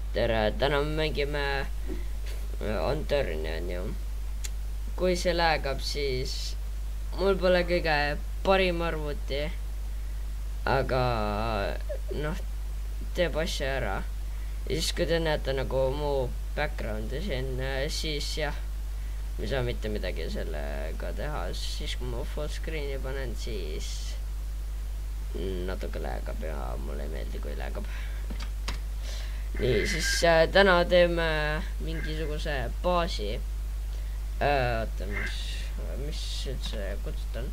tere, täna me mängime UNTURNED, on ju. Kui see lagab, siis mul pole kõige parim arvuti, aga noh, teeb asja ära. Ja siis kui te näete nagu mu background'i siin, siis jah, me ei saa mitte midagi sellega teha. Siis kui ma full screen'i panen, siis natuke lagab ja mulle ei meeldi, kui lagab. Nii, siis täna teeme mingisuguse baasi. Oota, mis üldse kutsutan?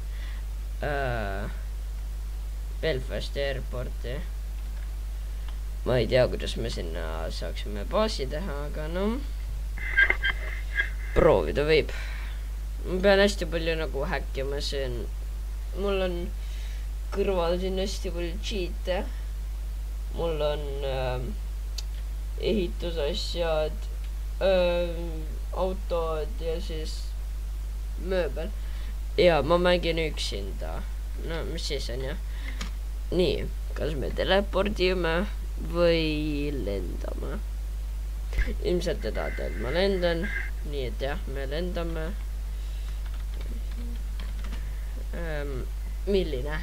Belfasti airporti. Ma ei tea, kuidas me sinna saaksime baasi teha, aga noh, proovida võib. Ma pean hästi palju nagu häkkima, mul on kõrval siin hästi palju cheat'e. Mul on ehitusasjad, autod ja siis mööbel. Ja ma mängin üksinda. No mis siis on jah? Nii, kas me telepordime või lendame? Ilmselt te tahate, et ma lendan. Nii et jah, me lendame. Milline?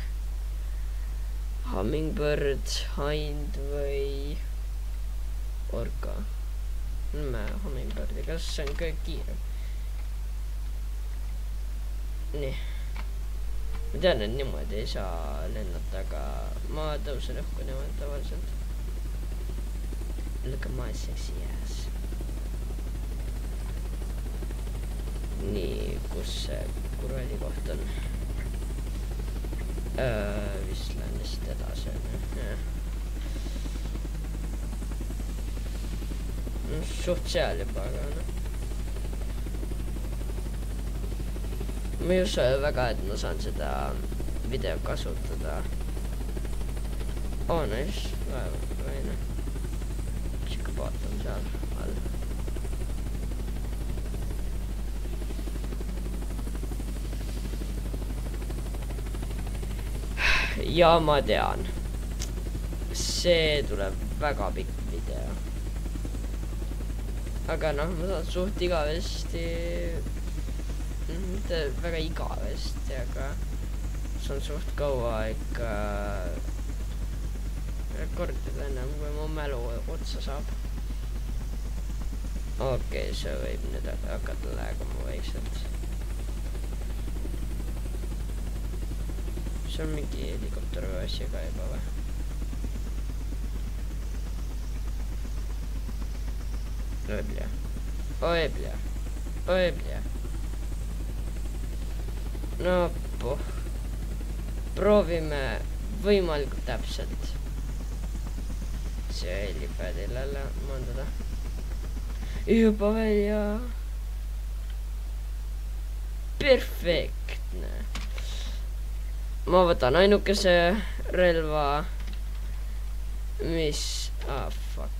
Hummingbird, hind või orka? Hummingbirdi, kas see on kõige kiirem? Nii. Ma tean, et niimoodi ei saa lennata, aga ma tõusen õhku niimoodi tavaliselt. Look at my sexy ass. Nii, kus see kuradi koht on? Vist lähen lihtsalt edasi, jah. Suht seal juba, aga noh. Ma ei usu väga, et ma saan seda video kasutada. Oh, nice. Või noh. Siuke paat on seal all. Ja ma tean. See tuleb väga pikk video. Aga noh, ma saan suht igavesti, mitte väga igavesti, aga see on suht kaua ikka rekordida ennem, kui mu mälu otsa saab. Okei, see võib nüüd hakata lagama vaikselt. See on mingi helikopter või asja ka juba või? Oi bля. No puh. Proovime võimalikult täpselt see helipadile mandada. Juba välja. Perfektne. Ma võtan ainukese relva, mis... fuck.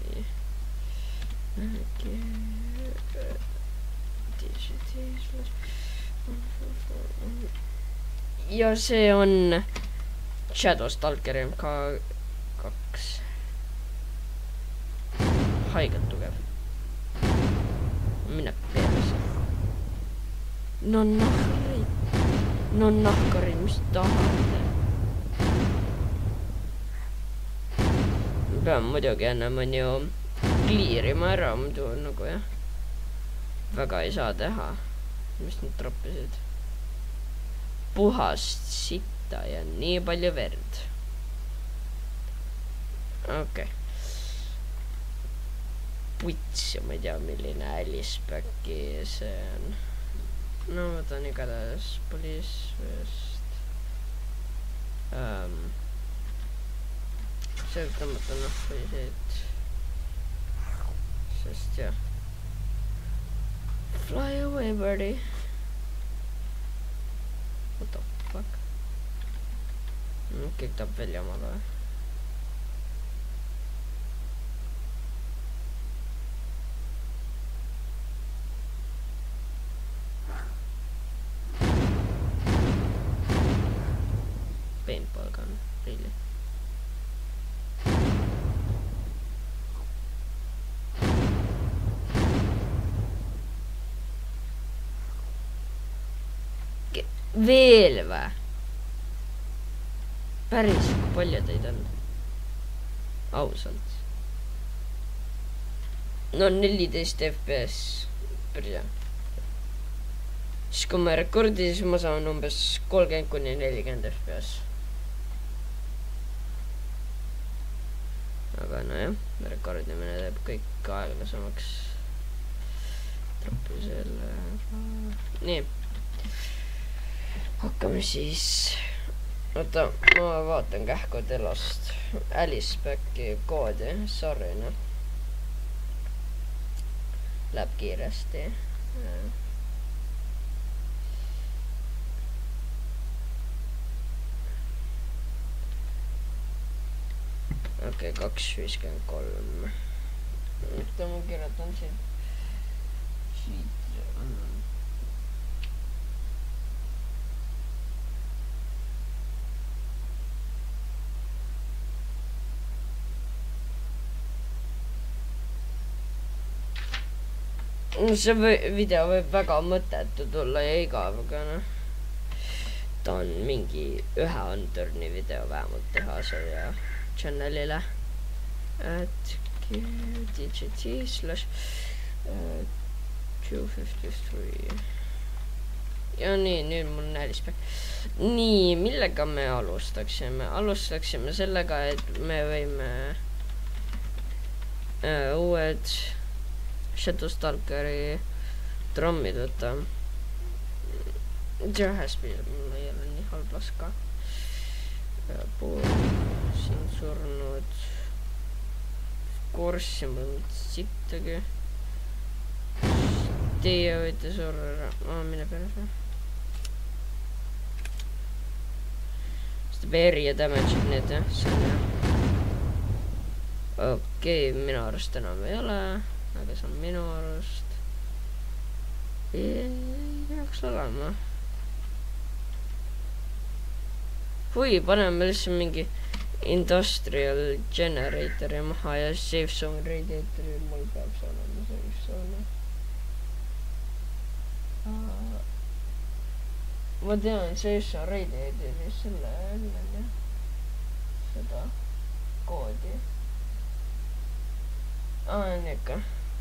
Ja see on Shadow Stalker MK2. Haigelt tugev. Mine perse. No nahkarid, mis tahate. Pean muidugi ennem on ju kliirima ära, muidu nagu jah, väga ei saa teha. Mis nad troppisid? Puhast sitta ja nii palju verd. Okei. Puts ja ma ei tea, milline Alicepäki see on. No võtan igatahes poliisvest. See tõmmata nahku siit. Sest jah. Fly away, birdie. What the fuck? Kõik tahab välja omada või? Paintball gun, really? veel või? Päris, kui palju teid on? Ausalt. No 14 FPS. Päris hea. Siis kui ma rekordi, siis ma saan umbes 30–40 FPS. Aga no jah, rekordimine teeb kõik aeglasemaks. Tropi selle. Nii. Hakkame siis. Oota, ma vaatan kähku telost. Alice-backi koodi. Sorry, noh. Läheb kiiresti. Okei, 2.53. Mitä ma kirjutan siin? See video võib väga mõttetu tulla ja igav, aga noh. Ta on mingi ühe UNTURNED video vähemalt teha selle channelile. Et DGT/253. Ja nii, nüüd mul nälispek. Nii, millega me alustaksime? Alustaksime sellega, et me võime uued Shadowstalkeri trammid võtta. Jahespil mul ei ole nii halb laska. Pool siin surnud. Korssi mul sittagi. Teie võite surra. Mine peale. Seda veri ja damage need jah. Okei, minu arust enam ei ole. Aga see on minu arust. Ei peaks olema. Hui, paneme lihtsalt mingi industrial generatori maha ja safe zone radiatori mul peaks olema safe zone. Ma tean safe zone radiatori selle enne seda koodi. On ikka.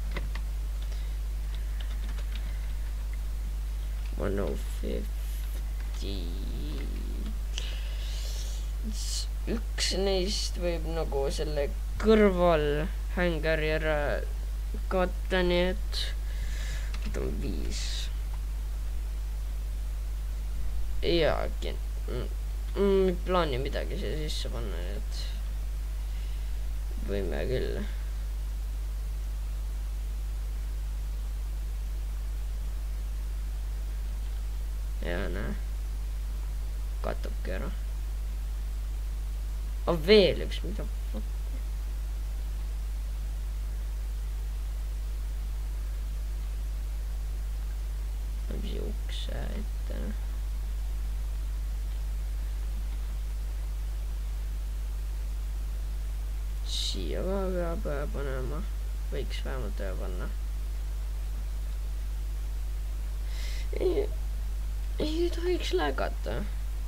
150. Üks neist võib nagu selle kõrval hängari ära katta, nii et võt on 5. Jaagi. Ei plaani midagi siia sisse panna, nii et võime küll. Ja näe. Kattubki ära. Veel üks, mida siia ukse ette. Siia ka peab panema. Võiks vähemalt ühe panna. Ei tohiks lägata.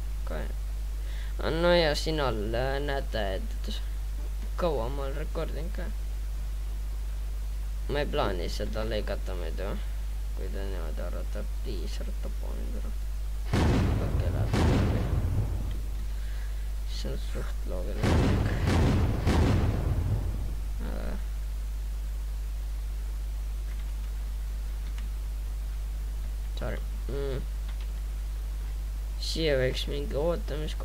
No ja siin all näete, et kaua ma olen rekordinud ka. Ma ei plaani seda lõigata muidu. Kui ta niimoodi arvata, please arvata poolin ära. Okei, läheb läbi. See on suht loogiline. Sorry. Siia võiks mingi ootamisko...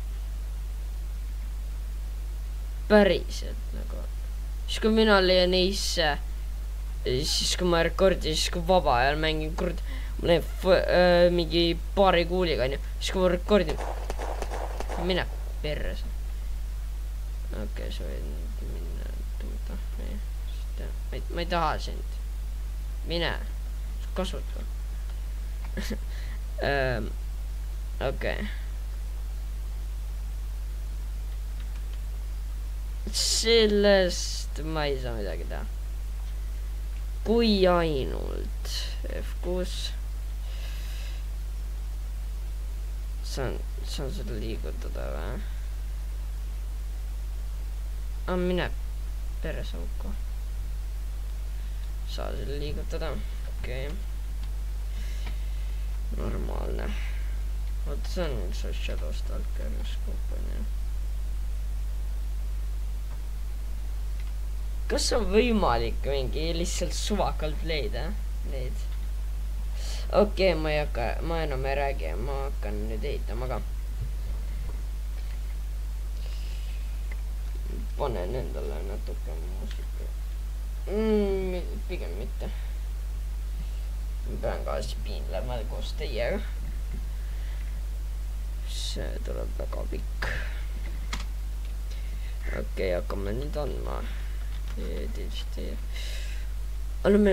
Päriselt nagu. Siis kui mina leian neisse, siis kui ma rekordi, siis kui vaba ajal mängin kord, ma leian mingi paari kuuliga, siis kui ma rekordin, mine perse. Okei, sa võid minna tuuda. Ma ei taha sind. Mine. Kasuta. Okei. Sellest ma ei saa midagi teha. Kui ainult F6 saan seda liigutada või? Mine peresauku. Saa seda liigutada. Okei. Normaalne. Oota, see on see Shadow Stalker kompania. Kas on võimalik mingi lihtsalt suvakalt leida neid? Okei, ma enam ei räägi, ma hakkan nüüd ehitama ka. Panen endale natuke muusika. Pigem mitte. Ma pean ka spiinlema koos teiega. See tuleb väga pikk. Okei, hakkame nüüd andma. Anname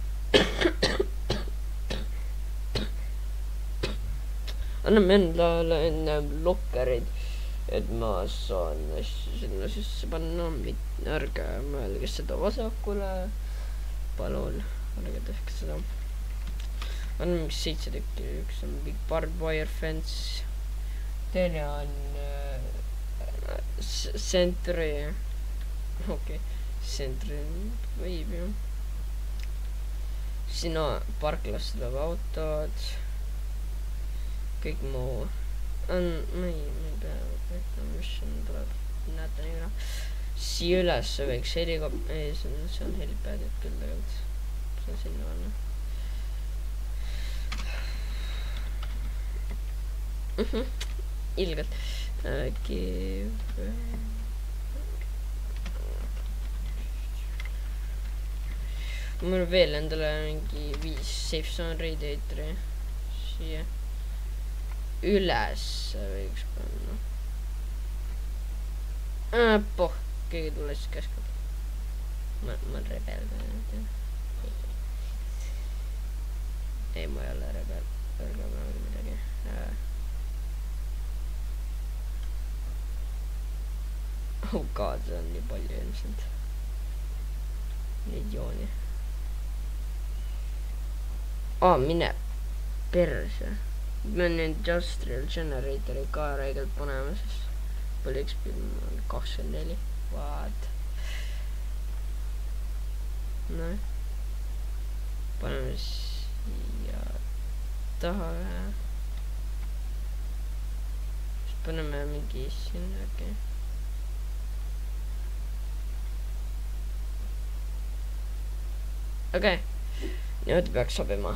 endale enne lokkerid, et ma saan asju sinna sisse panna. Ärge mõelge seda vasakule. Palun, ärge tehke seda. Anname 7 tükki. Üks on big barbed wire fence. Teine on sentry. Okei. Sentry võib ju. Siin parklas tuleb autod. Kõik muu. Ma ei pea võtma, mis siin tuleb. Näete nii üle. Siia üles võiks see on helipädid küll tegelikult. See on sinna vanna. Ilgelt. Mul on veel endale mingi 5 safe zone radiatory siia üles võiks panna. Poh, keegi tuleb siis käskub. Ma olen rebel. Ei, ma ei ole rebel. Ärge praegu midagi. Oh god, see on nii palju ilmselt. Neid jooni. Mine perse. Ma pean industrial generatori ka räigelt panema, sest palju XP on 24. What? No. Paneme siia taha ühe. Siis paneme mingi sinna, okei. Okei. Nüüd peaks sobima.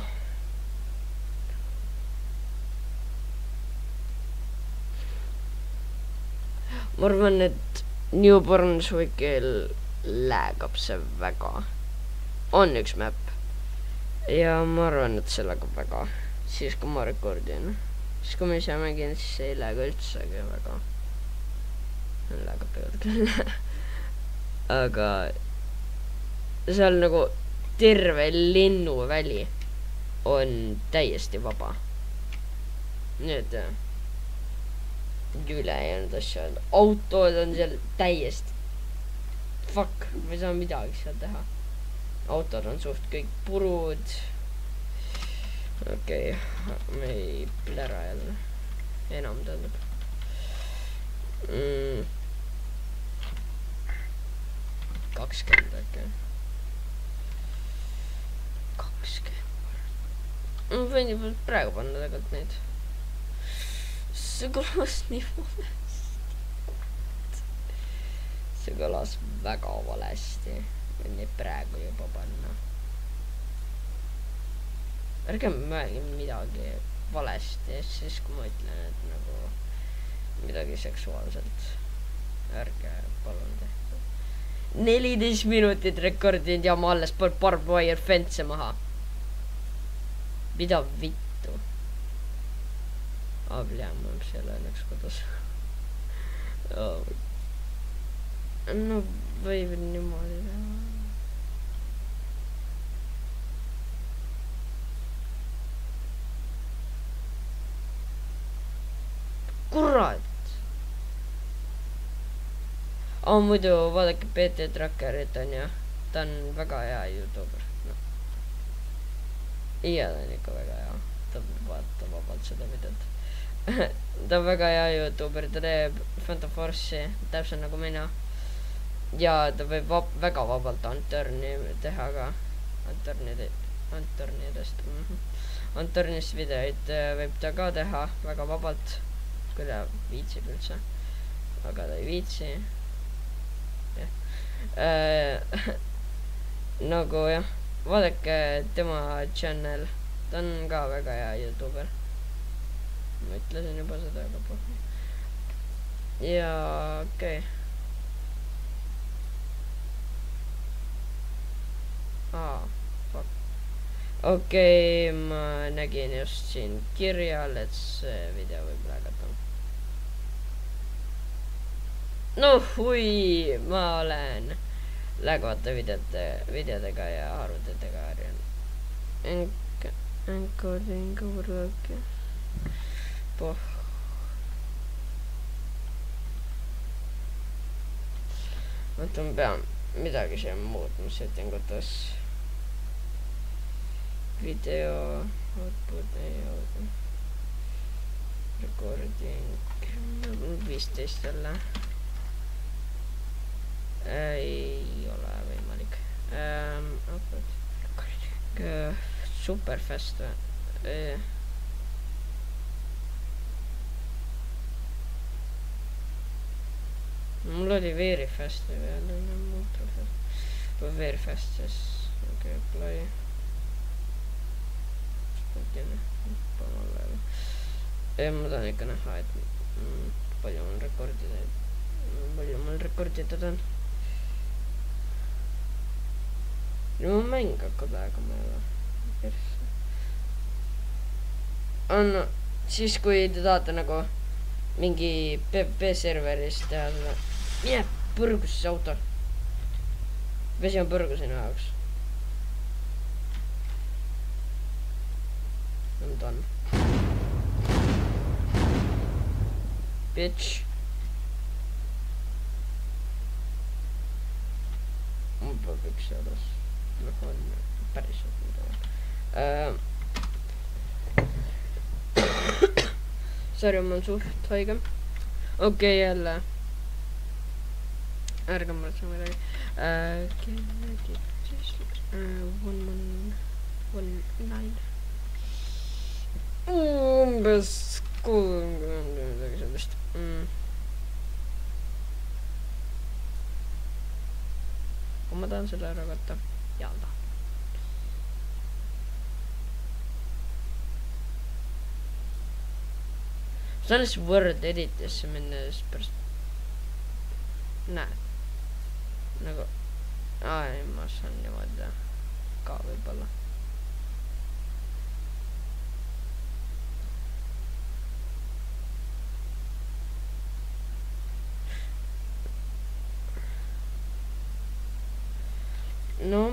Ma arvan, et Newborns Wikil läägab see väga. On üks map. Ja ma arvan, et see läägab väga. Siis kui ma rekordin. Siis kui ma ise mängin, siis ei lääga üldsegi väga. Läägab pealt küll. Aga seal nagu terve lennuväli on täiesti vaba. Nüüd ülejäänud asjad. Autod on seal täiesti. Fuck, ma ei saa midagi seal teha. Autod on suht kõik purud. Okei, me ei plära jälle. Enam tähendab. 20 äkki. 20. Ma võin juba praegu panna tegelikult neid. See kõlas nii valesti. See kõlas väga valesti. Võin neid praegu juba panna. Ärge mõelge midagi valesti, siis kui ma ütlen, et nagu midagi seksuaalselt. Ärge palun tehke. 14 minutit rekordinud ja ma alles pole barbed wire fence maha. Mida vittu? Bля, mul on seal õnneks kodus. No võib niimoodi teha. Kurat! Muidu vaadake PT Trackerit on ja ta on väga hea YouTuber. Ja ta on ikka väga hea. Ta vaatab vabalt seda videot. ta on väga hea youtuber, ta teeb Phantom Force'i täpselt nagu mina. ja ta võib väga vabalt Unturned'i teha ka. Unturned'ist videoid võib ta ka teha väga vabalt, kui ta viitsib üldse, aga ta ei viitsi. nagu jah, vaadake tema channel, ta on ka väga hea youtuber. ma ütlesin juba seda juba pohvi. ja okei. Fuck. okei, ma nägin just siin kirjal, et see video võib lägata. hui, ma olen lägvate videodega ja arvutitega harjunud. Encoding overlook. oota, ma pean midagi siia muutma settingutes. video output ei jõuda. Recording 15 jälle. ei ole võimalik. super fast või? mul oli very fast või veel ultra fast või very fast, siis okei, apply ma tahan ikka näha, et palju mul rekorditud on. no mäng hakkab aegama jälle. on siis, kui te tahate nagu mingi PvP serveris teha seda. mine põrgus see auto. vesi on põrgu sinu jaoks. I'm done. Bitch. mul peab üks alles. telefon päriselt midagi. sorry, ma olen suht haige. okei, jälle. ärge muretse midagi. umbes 60 midagi sellist. kui ma tahan selle ära katta. jaa. saan siis Word editisse minna ja siis pärast näed nagu ei, ma saan niimoodi teha ka võib-olla. no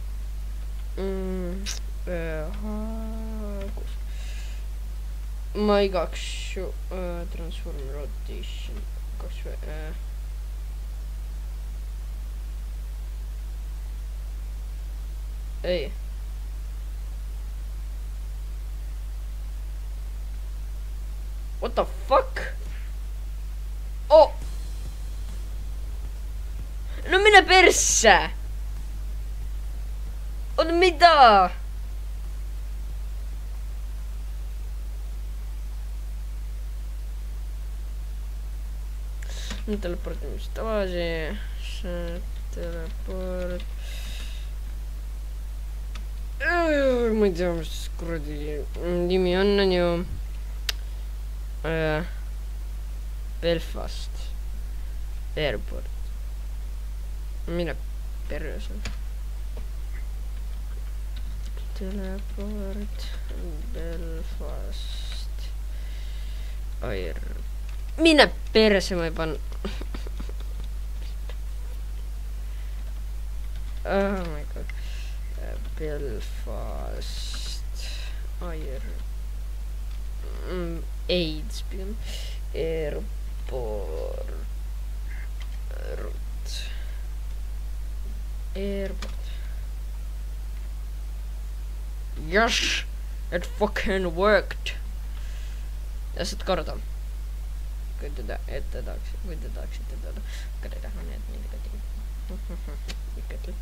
ma igaks transform rotation kas või ei what the fuck. Oh no mine persse. oota, mida? nüüd teleportimist tagasi. teleport. ma ei tea, mis kuradi nimi on ju. Belfast Airport. mine perse. teleport Belfast Air. mine perse, ma ei pannud. oh my god. Belfast Air AIDS pigem. Airport Airport. Yes, it fucking worked. Lihtsalt korda. Kui te tahaksite teada. Kari taha need negatiiv. Ikka küll.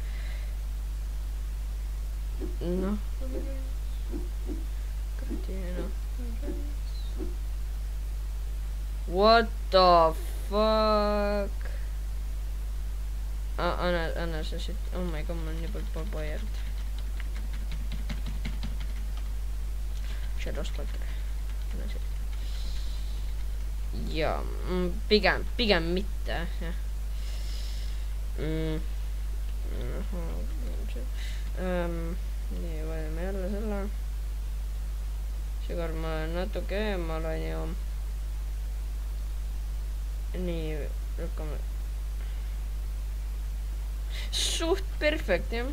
Noh. What the fuck? Anna see shit. Oh my god, mul on nii palju babajärd. Shadow spotter. Jaa, pigem mitte, jah. Nii, valime jälle selle. Seekord ma olen natuke eemal, on ju. Nii, lükkame. Suht perfekt, jah.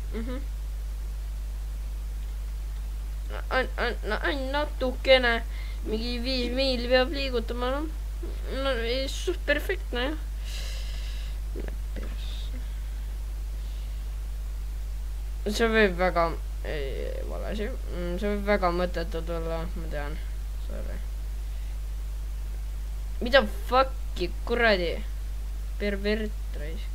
Ainult natukene, mingi 5 miili peab liigutama, no suht perfektne, jah. See võib väga, vale asi, see võib väga mõttetud olla, ma tean, sorry. Mida fucki, kuradi, pervert raisk.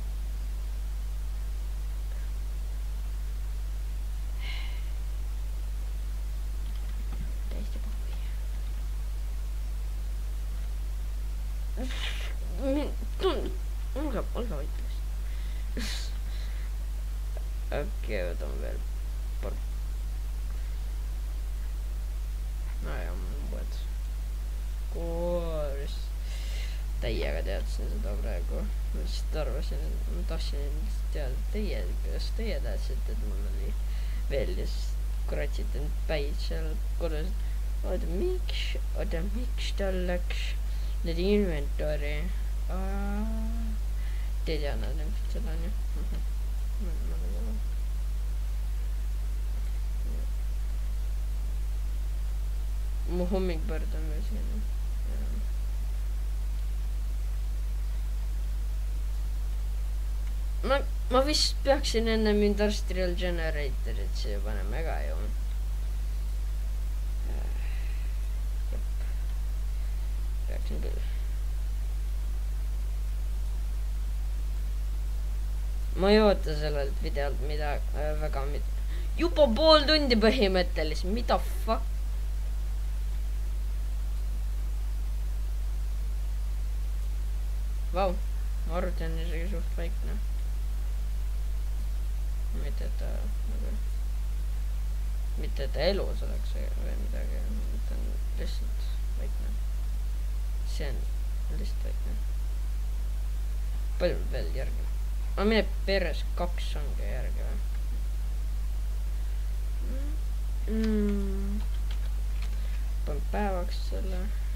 Olga võitles. Okei, võtame veel paar. Naja, mõt. Koos. Täiega teadsin seda praegu. Ma lihtsalt arvasin, et ma tahtsin teada teie, kas teie tahtsite, et mul oli veel ja siis kuratsite nüüd päid seal kodus. Oota, miks tal läks nüüd inventory? Te tean nad ilmselt seda on ju. Mu hommikpõrd on veel siin. Ma vist peaksin enne industrial generatorit siia panema ega ju. Peaksin küll. Ma ei oota sellelt videolt mida väga juba pool tundi põhimõtteliselt, mida fuck? Vau, ma arvuti on isegi suht vaikne. Mitte et elus oleks või midagi, ta on lihtsalt vaikne. See on lihtsalt vaikne. Palju veel järgi? Ma mine peres 2 ongi järgi või? Panen päevaks selle.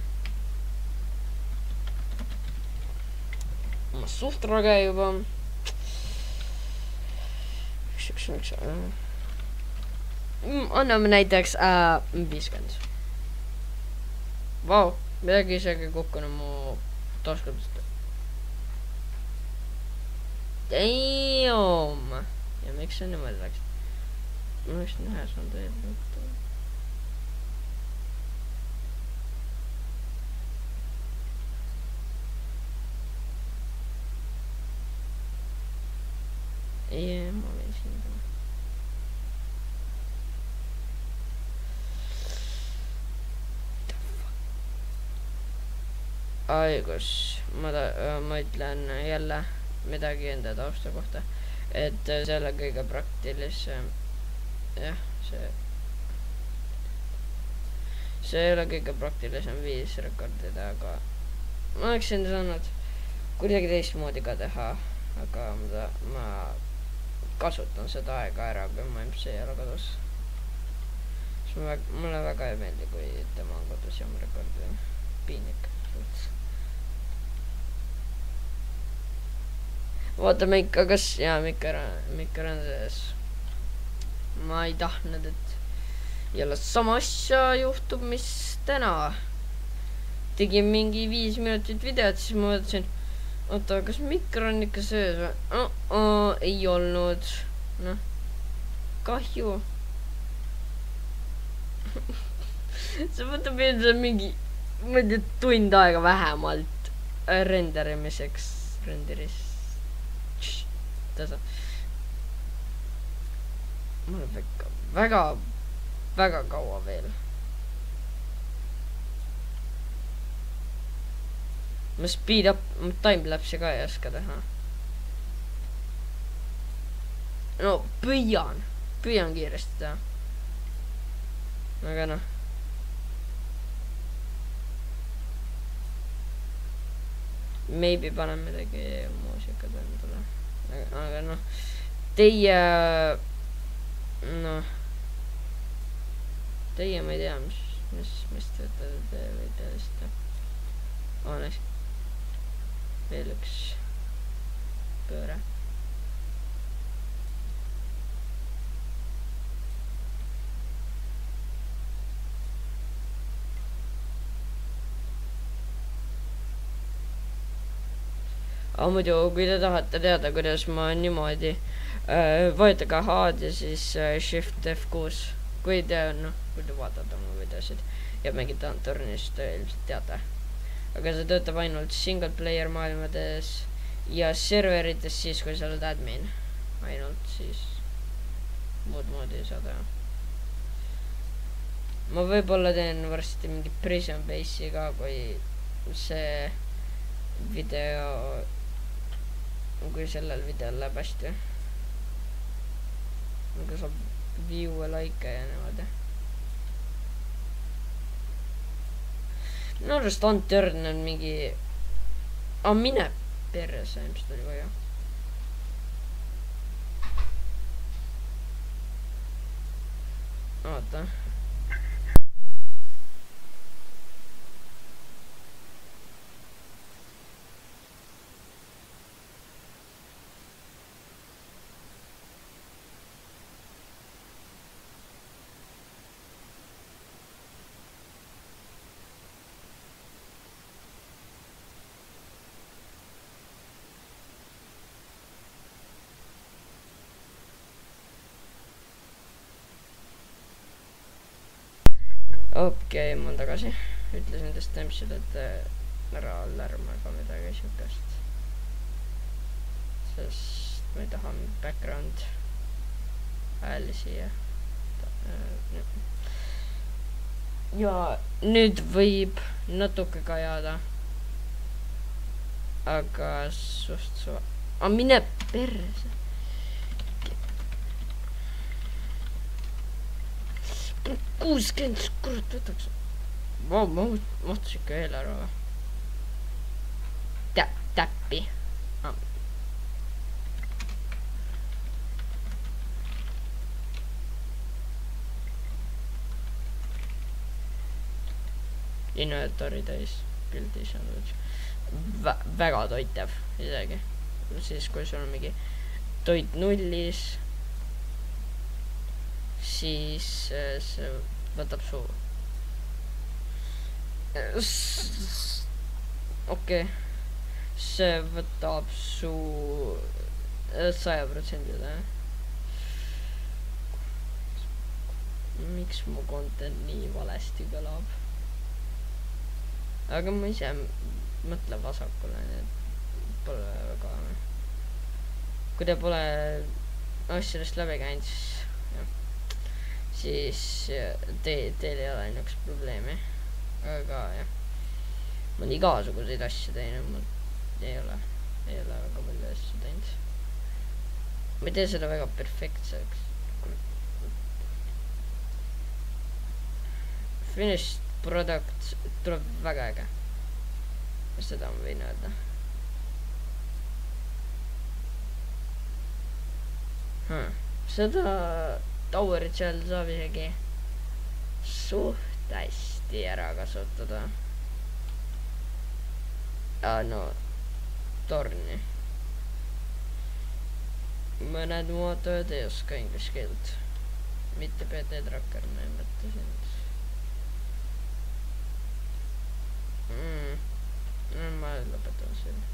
Ma suht rage juba. Miks? Anname näiteks 50. Vau, midagi isegi kukkunud mu taskudest. Damn! Ja miks see niimoodi läks? Ma võiks näha saanud veel võtta. Ei, ma võin siin ka. Aigus, ma ütlen jälle midagi enda tausta kohta, et selle kõige praktilisem, jah, see ei ole kõige praktilisem viis rekordida, aga ma oleksin saanud kuidagi teistmoodi ka teha, aga ma kasutan seda aega ära, kui ma MC ei ole kodus. Mulle väga ei meeldi, kui tema on kodus ja ma rekordin piinik. Vaatame ikka, kas jaa, mikker on sees. Ma ei tahtnud, et jälle sama asja juhtub, mis täna. Tegin mingi 5 minutit videot, siis ma mõtlesin, oota, kas mikker on ikka sees või? Ei olnud. Noh, kahju. See võtab ilmselt mingi ma ei tea, tund aega vähemalt renderimiseks, tasa. mul on väga kaua veel. ma speed up, timelapse'i ka ei oska teha. no püüan kiiresti teha. aga noh. Maybe panen midagi muusikat endale. aga noh, teie ma ei tea, mis te võite vist. Õnneks veel üks pööre. aga muidu, kui te tahate teada, kuidas ma niimoodi vajutage H-d ja siis Shift F6, kui te vaatate oma videosid ja mängite UNTURNEDist, ilmselt teate. aga see töötab ainult single player maailmades ja serverites siis, kui sa oled admin. ainult siis muud moodi ei saa teha. ma võib-olla teen varsti mingi Prison Base'i ka, kui see video, kui sellel videol läheb hästi. aga saab view'e, like'e ja niimoodi. minu arust UNTURNED on mingi, mine perse, ilmselt oli vaja. oota. okei, ma olen tagasi. ütlesin test tempsid, et ära lärmaga midagi siukest. sest ma ei taha background hääli siia. ja nüüd võib natuke kajada. aga suht mine perse. $60, kurat võtaks. ma mahtus ikka eelarve või? Täppi. Inventory täis pildi sandwich. väga toitev isegi. siis kui sul on mingi toit nullis, siis see võtab su see võtab su 100%. miks mu content nii valesti kõlab? aga ma ise mõtlen vasakule, nii et pole väga. kui te pole asjadest läbi käinud, siis teil ei ole niisugust probleemi. aga jah, ma olen igasuguseid asju teinud, ma ei ole väga palju asju teinud. ma ei tee seda väga perfektseks. Finished product tuleb väga äge. seda ma võin öelda. seda towerit seal saab isegi suht hästi ära kasutada. no torni. mõned mootorid ei oska inglise keelt. mitte PT Tracker, ma ei mõtle sind. ma lõpetan selle.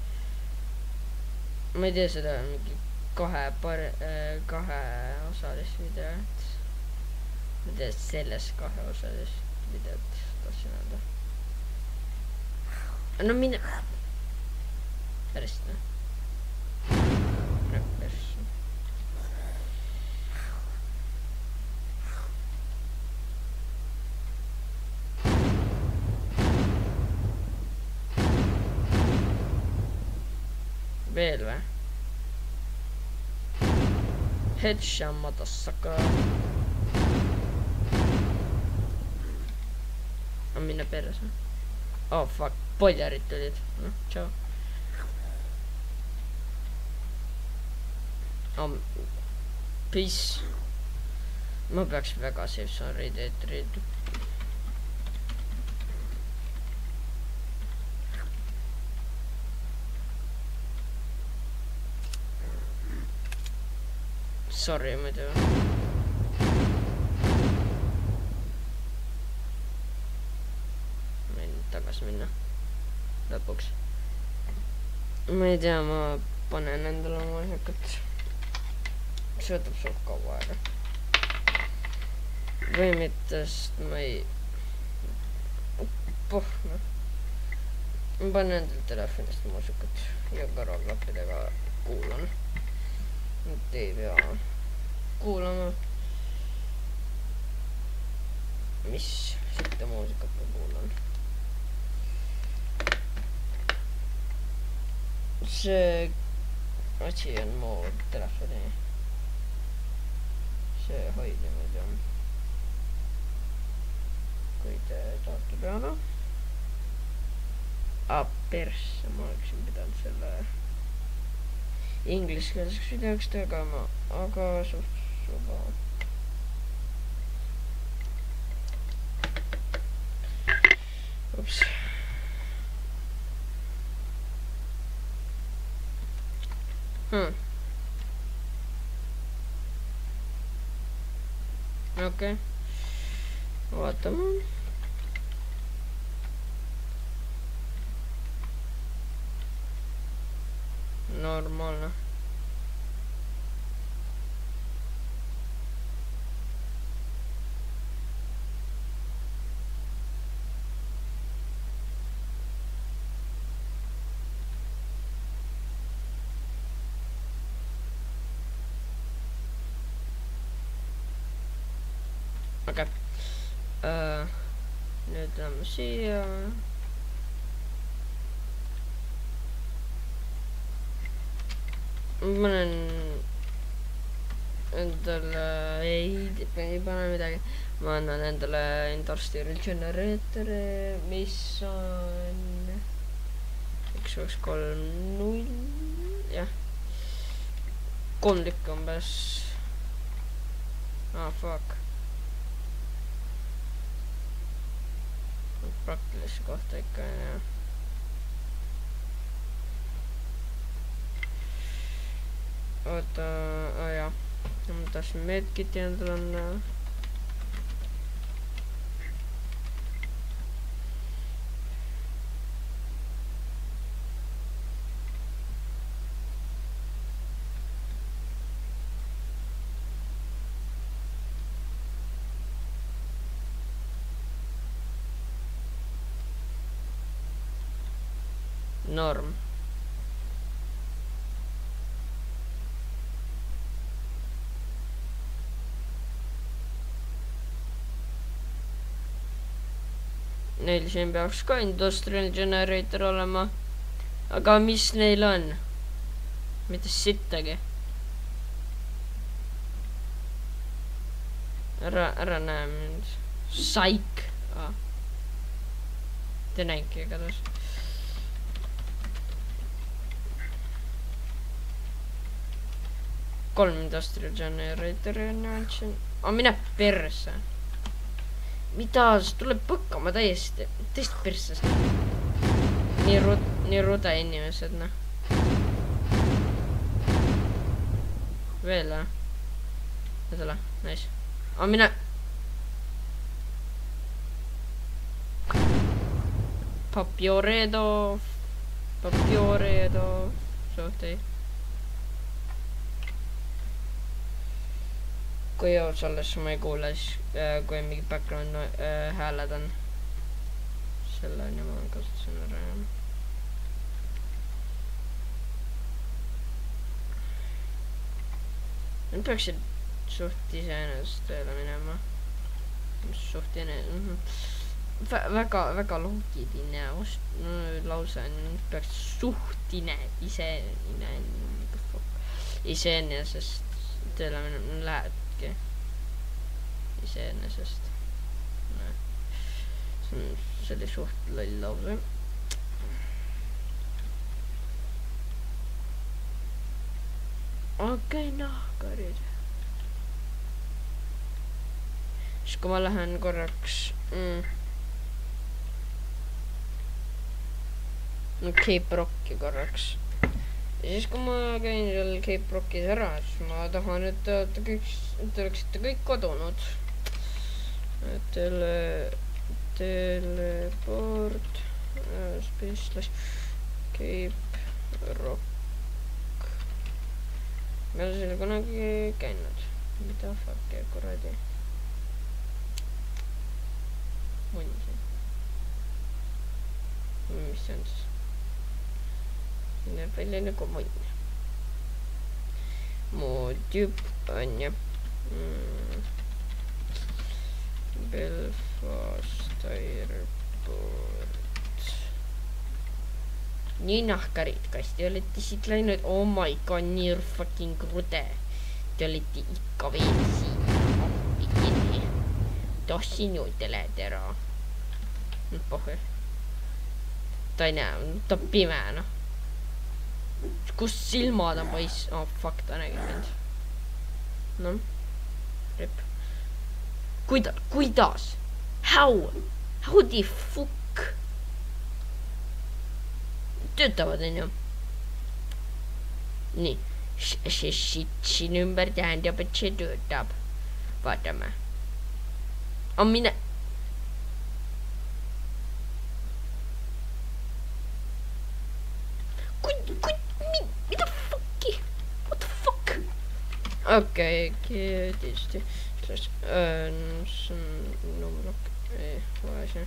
ma ei tee seda mingi kaheosalist videot. ma teen sellest kaheosalist videot, tahtsin öelda. no mine. Pärast noh. Veel või? Headshot motherfucker. On minna perse. Oh fuck, poljarid tulid. Noh, tšau. Oh, peace. Ma peaks väga safe zone read. Sorry muidu. Ma võin tagasi minna. Lõpuks. Ma ei tea, ma panen endale oma asjakat. See võtab suht kaua aega. Või mitte, sest ma ei... Noh. Ma panen endale telefonist muusikat ja kõrvaklappidega kuulan. Nüüd ei pea kuulama. Mis sitte muusikat ma kuulan? See asi on mu telefoni. See hoidimid on. Kui te tahate peale. Persse, ma oleksin pidanud selle ingliskeelseks videoks tegema, aga suht suva. Ups. Okei. Vaatame. Normaalne. Okei. Nüüd lähme siia. Ma panen endale, ei pane midagi, ma annan endale industrial generatori, mis on 1,2,3,0, jah, 3 tükki umbes, fuck, praktilise kohta ikka, jah. Oota, jah, ma tahtsin medkiti endale anda. Norm. Neil siin peaks ka industrial generator olema. Aga mis neil on? Mitte sittagi. Ära näe mind. Saik. Te näinki igatahes. Kolm industrial generatori on andsin. Mine perse. Mida? See tuleb põkkama täiesti perses. Nii rude inimesed, noh. Veel, jah? Võtale, nice. Mine. Papioredo. Suht ei. Kui jõus alles ma ei kuule, siis kui mingi background hääled on. Selle nime ma kasutasin ära. Nad peaksid suht iseenesest tööle minema. Suht väga loogiline lause on, peaks suht iseenesest tööle minema, lähedki iseenesest. See oli suht loll lause. Okei, nahkarid. Siis kui ma lähen korraks Cape Rocki korraks. Ja siis kui ma käin seal Cape Rockis ära, siis ma tahan, et te oleksite kõik kodunud. Teleport Cape Rock. Ma olen selle kunagi käinud. Mida fuck kuradi. Munn siin. Mis see on siis? See näeb välja nagu munn. Mu tüüp on ju. Belfast Airport. Nii nahkarid, kas te olete siit läinud? Oh my god, nii fucking rude. Te olete ikka veel siin. Appikini. Tahtsin ju te lähete ära. Pohhe. Ta ei näe, ta on pime, noh. Kus silmad on poiss? Oh fuck, ta nägib mind. Noh. Rip. Kuidas? How the fuck? Töötavad, on ju. Nii. See shit siin ümber tähendab, et see töötab. Vaatame. On mine... Mida fucki? What the fuck? Okei, kiiresti. Number vaja see.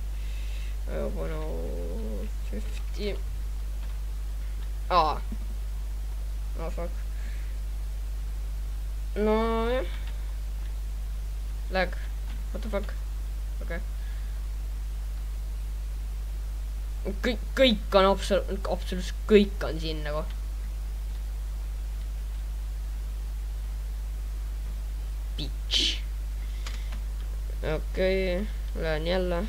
50. Oh fuck. No jah. Lag. What the fuck? Okay. Kõik on absoluutselt kõik on siin nagu. Bitch. Okei, lähen jälle.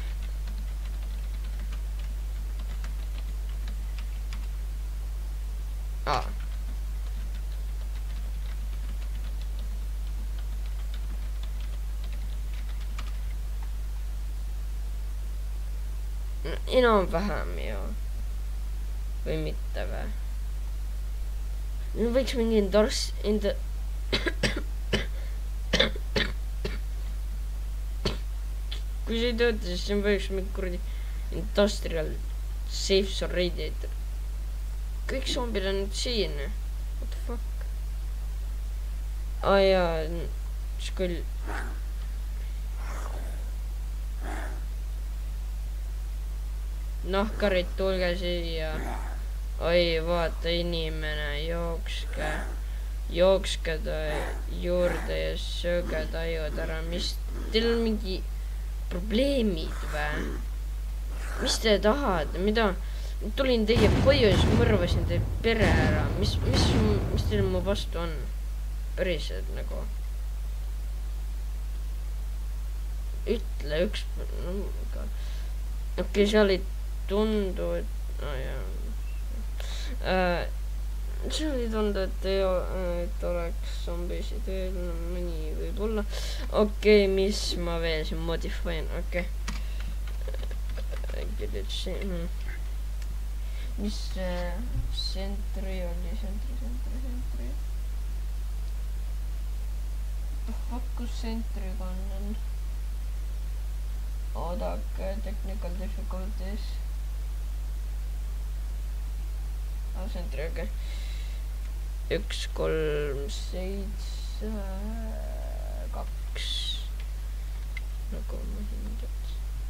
Enam-vähem ju. Või mitte või? Nüüd võiks mingi kui see ei tööta, siis siin võiks mingi kuradi industrial safe zone radiator. Kõik zombid on nüüd siin. What the fuck? Jaa, siis küll. Nahkarid, tulge siia. Oi, vaata inimene, jookske ta juurde ja sööge tajud ära. Mis, teil on mingi probleemid või? Mis te tahate? Mida? Tulin teie koju ja siis mõrvasin teie pere ära. Mis teil mu vastu on? Päriselt nagu. Ütle üks... Okei, seal ei tundu, et... seal ei tundu, et oleks zombisid veel mõni võib-olla. Okei, mis ma veel siin modifyin? Okei. Mis sentri oli? Sentri. Fuck, kus sentriga on? Oodake, technical difficulties. Sentri, okei. 1, 3, 7, 2. Nagu ma hindad.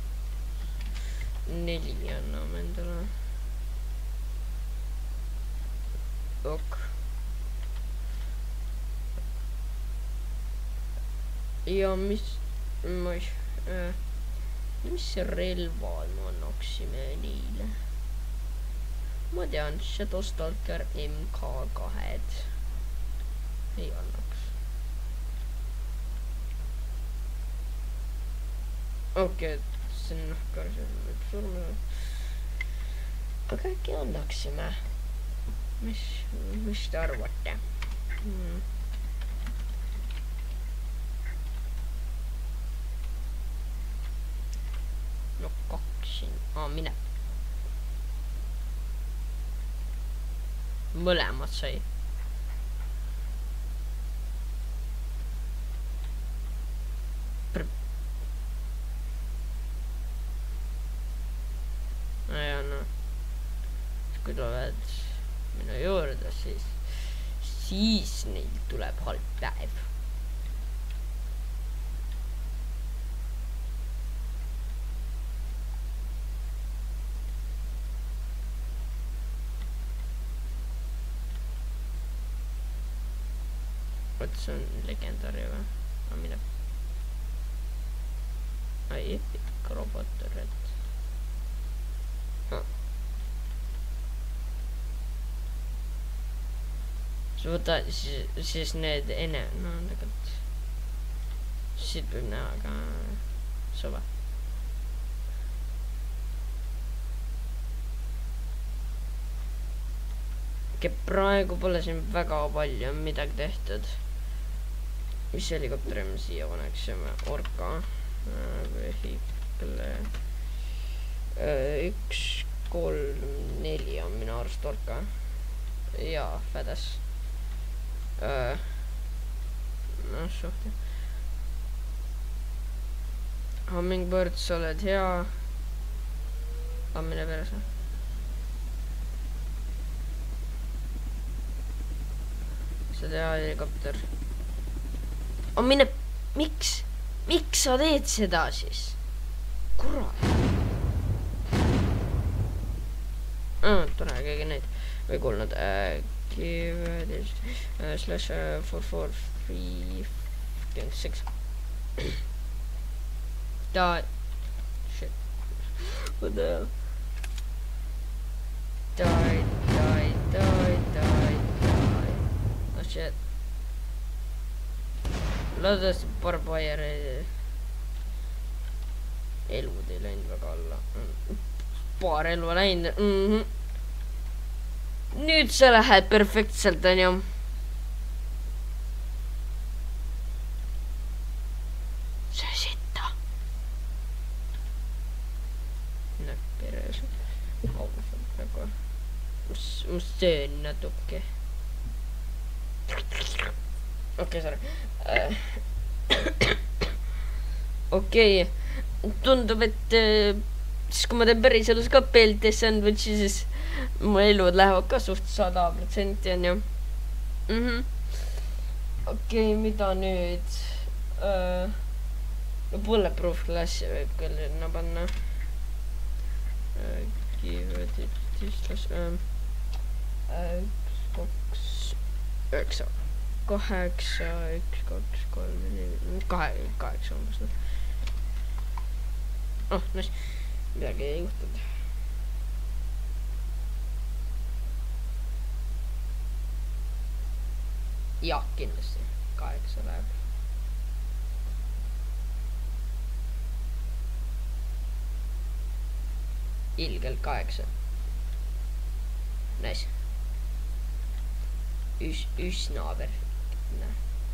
4 anname endale. Ok. ja mis relvad me annaksime neile? Ma tean, Shadowstalker MK2-d ei annaks. Okei, see on päris surma. Aga äkki annaksime? Mis te arvate? No 2 siin. Mine. Mõlemad sai. Ja no. Kui tulevad minu juurde, siis neil tuleb halb päev. Vot see on legendari või? Mine. Epic robotoret. Võta siis need no tegelikult siit võib näha ka suve. Praegu pole siin väga palju midagi tehtud. Mis helikopteri me siia paneksime? Orka vehikle 1, 3, 4 on minu arust orka. Ja, Fädes. No suht. Hummingbird, sa oled hea. Mine perse. Sa oled hea helikopter. Mine, miks sa teed seda siis? Kurat. Tore, keegi neid või kuulnud. /4436 Die. Shit. What the hell? Die. Oh shit. Lades barbwire elud ei läinud väga alla. Paar elva läinud. Nüüd sa lähed perfektselt, on ju. See sitta. Näpperes. Ma söön natuke. Okei, sorry. Okei. Tundub, et siis kui ma teen päriselus ka BLT sandwichi, siis mu elud lähevad ka suht 100%, on ju. Okei, mida nüüd? Bulletproof glassi võib küll sinna panna. Give it distance. 1, 2, 9. 8, 1, 2, 3, 4, 8 umbes. Nice. Midagi ei juhtunud. Jah, kindlasti. 8 läheb. Ilgelt 8. Nice. Üsna perfektne.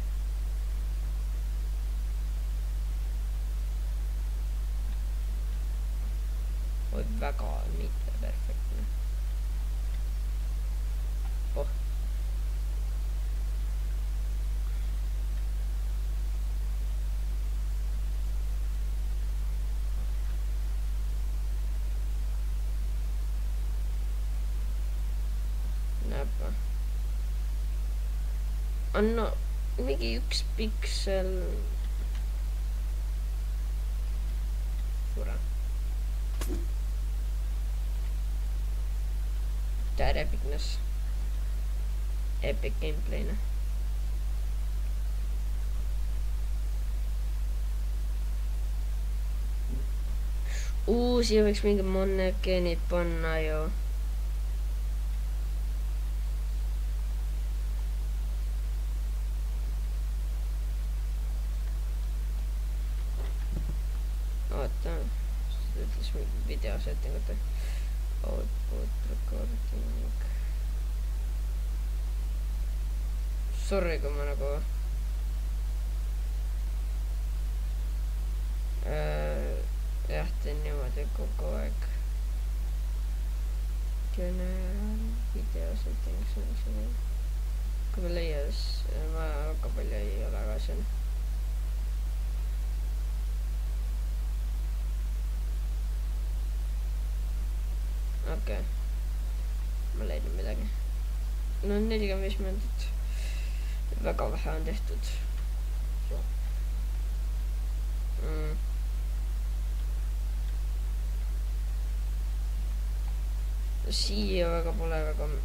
Oi, väga mitte perfektne. Näpa. Anna mingi 1 piksel. Sure. That epicness. Epic gameplay'na. Siia võiks mingid monnekeenid panna ju. Oota, ütles mingi videosettingute. Output recording. Sorry, kui ma nagu jah, teen niimoodi kogu aeg. General video settings on see. Kui ma leias, ma väga palju ei ole ka siin. Okei. Ma leidin midagi. No 45 minutit. Väga vähe on tehtud. Siia pole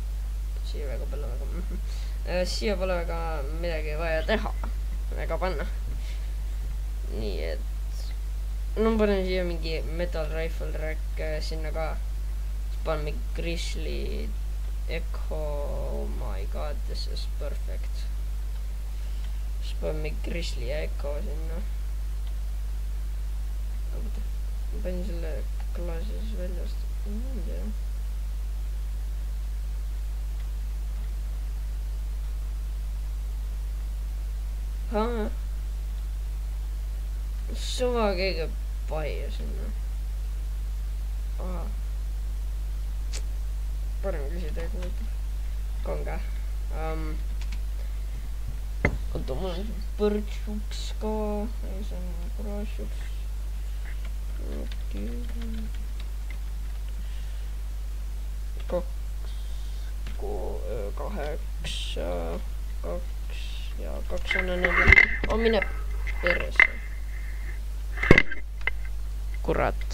väga midagi vaja teha. Väga panna. Nii et no ma panen siia mingi metal rifle rack sinna ka. Panen mingi Grizzly Echo. Oh my god, this is perfect. Siis panen mingi Grizzly Echo sinna. Ma panin selle klaasi siis väljast. Suva keegi paia sinna. Parem küsida, kui võitab. Konga. Oota, mul on põrtsuks ka. See on praasuks. Kaheksa, 2 ja 2 on neil. Mine perse. Kurat.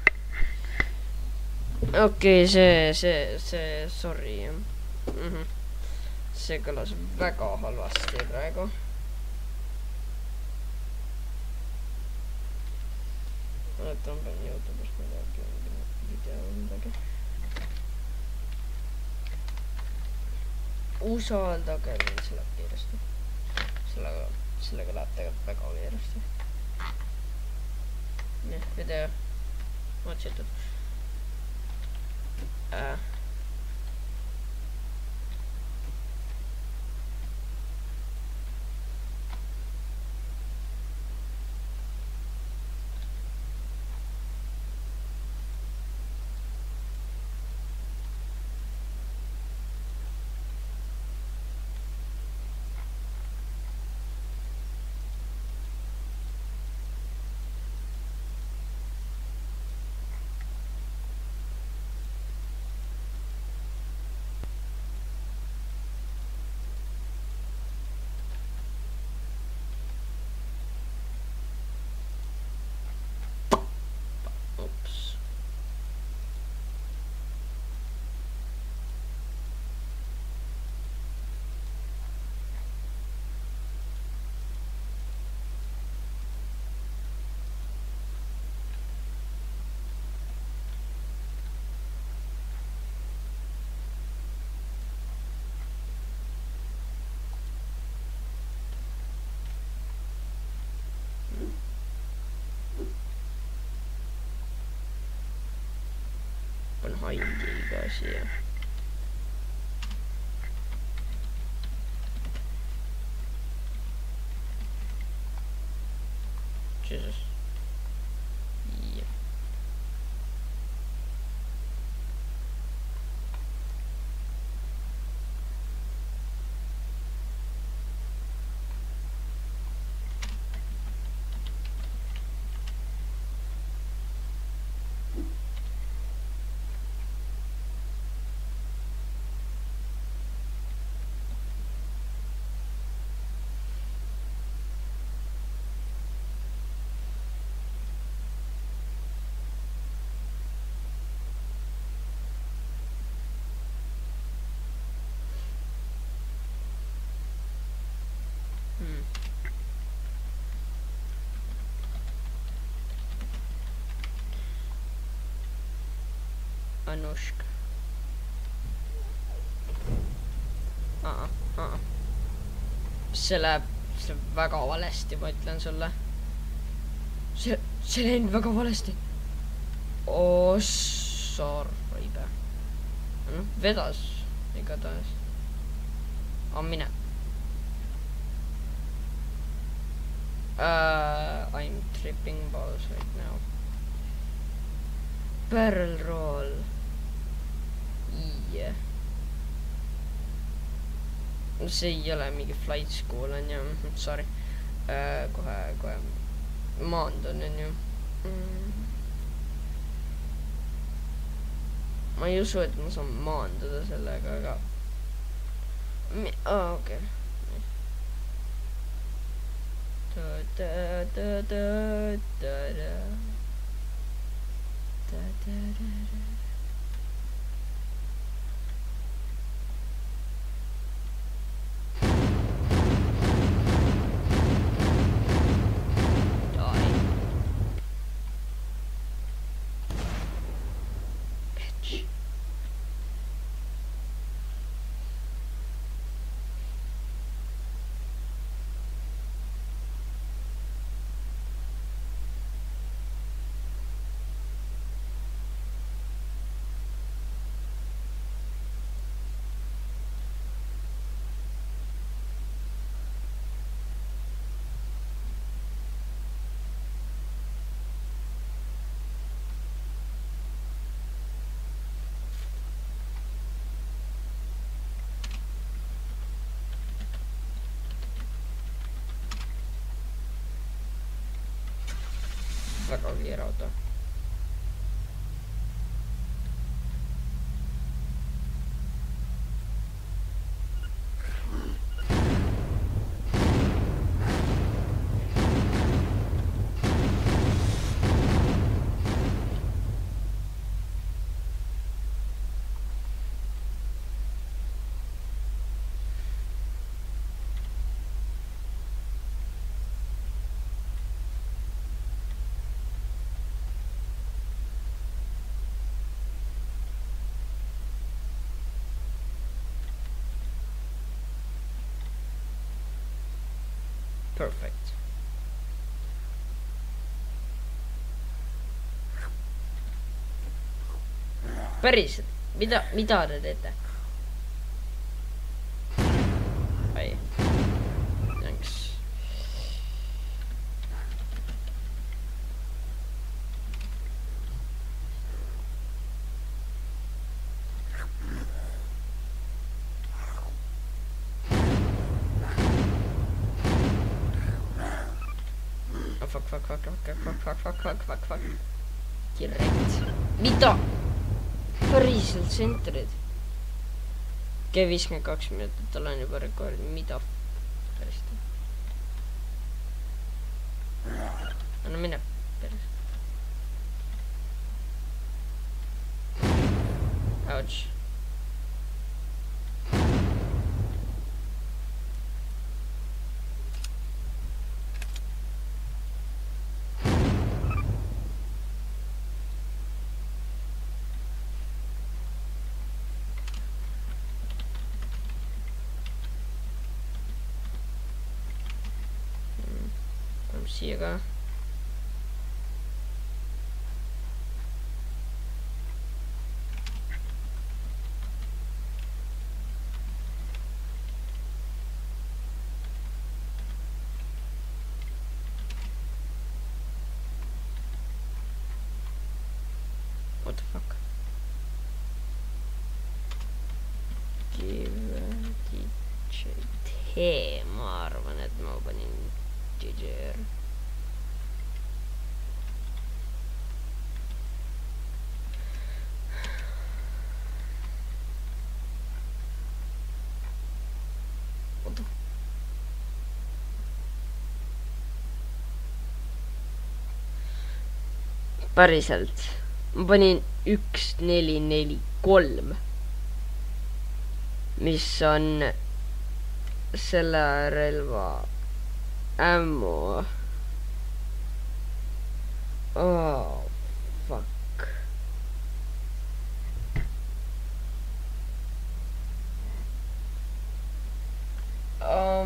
Okei, see, sorry. See kõlas väga halvasti praegu. Oota, ma pean YouTube'ist midagi video midagi. Usaldage mind, see läheb kiiresti. Sellega läheb tegelikult väga kiiresti. Nii, video otsitud. Panen haindi ka siia. Jesus. Yeah. Anuška. See läheb väga valesti, ma ütlen sulle. See läinud väga valesti. Sorry. Noh, vedas igatahes. Mine. I'm tripping balls right now. Barrel roll. Yeah. See ei ole mingi flight school on ju, sorry. Kohe maandun on ju. Ma ei usu, et ma saan maanduda sellega, aga okei. Väga kiire auto. Perfect. Päriselt, mida te teete? Ai. Thanks. Fuck. Direkt. Mida? Päriselt sentrid. Okei, 52 minutit olen juba rekordi. Mida? Päriselt. No mine. Päriselt. Ouch. Siia ka. What the fuck? DJ ma arvan, et ma panin DJ-r. Päriselt. Ma panin 1443, mis on selle relva ammo. Oh, fuck.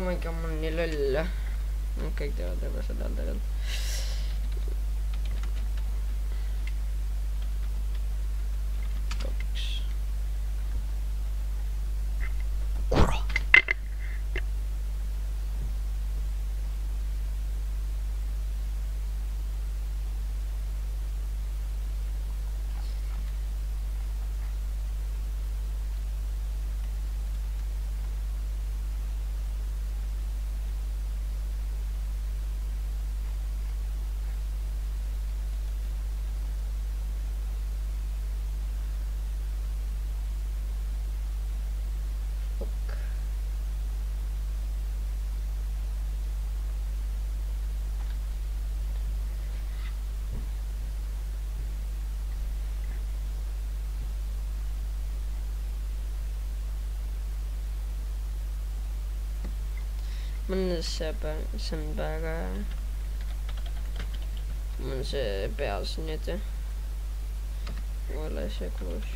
ma ikka, mul nii loll. Kõik teevad juba seda tegelikult. See on väga mul see peas nüüd ole see koos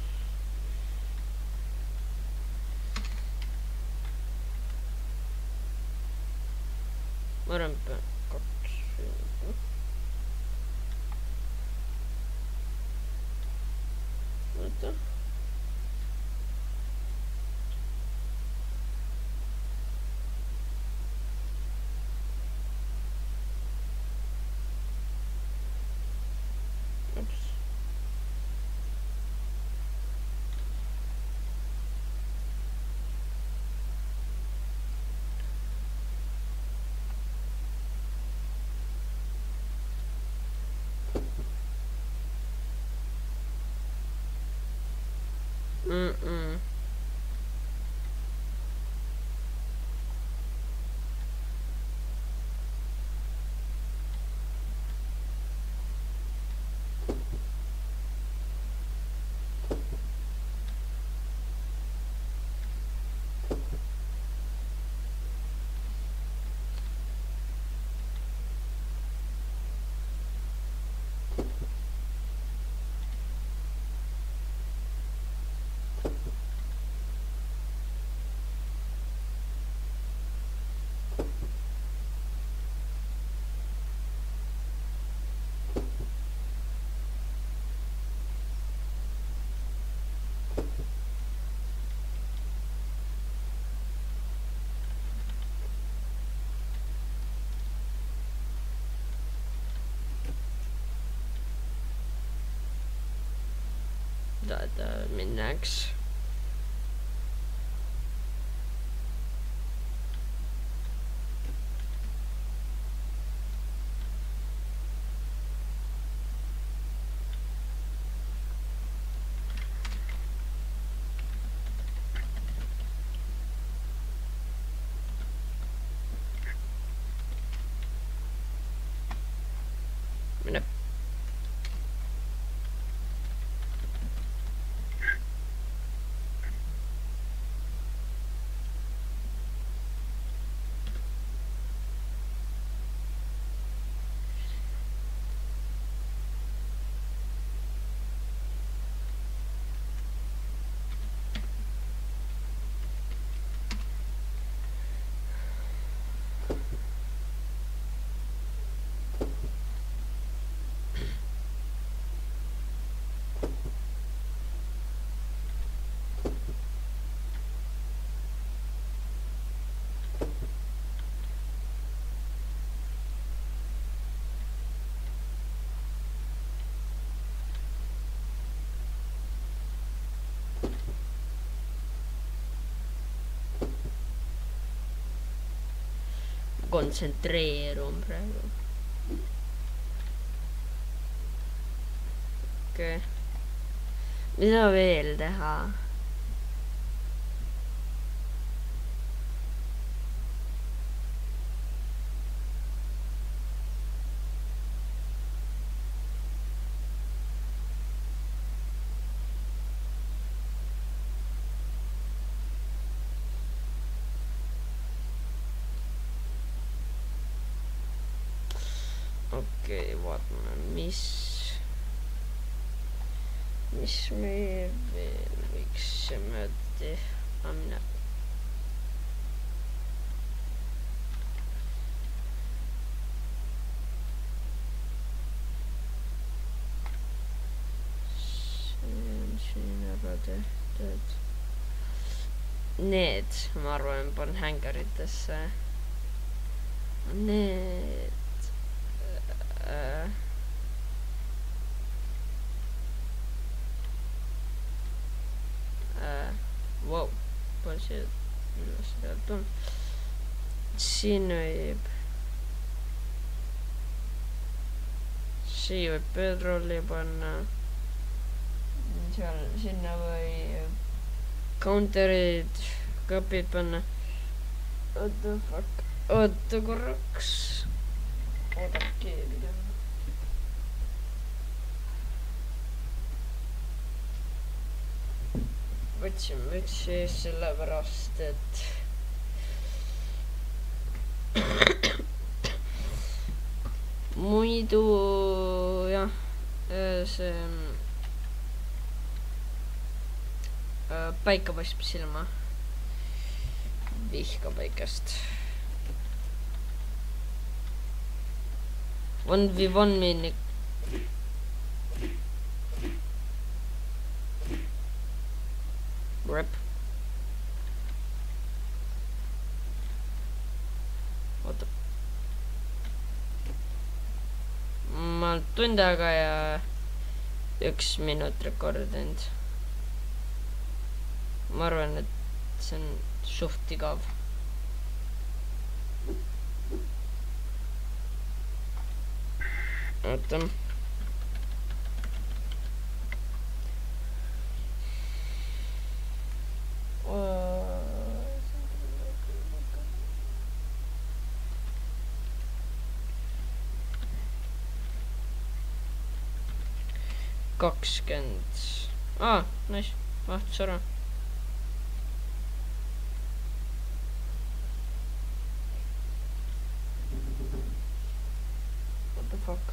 ma arvan kaks oota minnaks mine kontsentreerun praegu. Okei. Mida veel teha? Okei, vaatame, mis me veel võiksime teha. tehtud. Need, ma arvan, panen hängaritesse. Need wow, palju siia üles pealt on. Siin võib petrolli panna. Seal, sinna võib counterid, kapid panna. What the fuck? Oota korraks. Oodake pigem. Võtsin mütsi sellepärast, et muidu jah, see päike paistab silma. Vihka päikest. 1v1 minni. Rip. Oota. Ma olen tund aega ja 1 minut rekordinud. Ma arvan, et see on suht igav. Oota. Nice. Mahtus ära. What the fuck?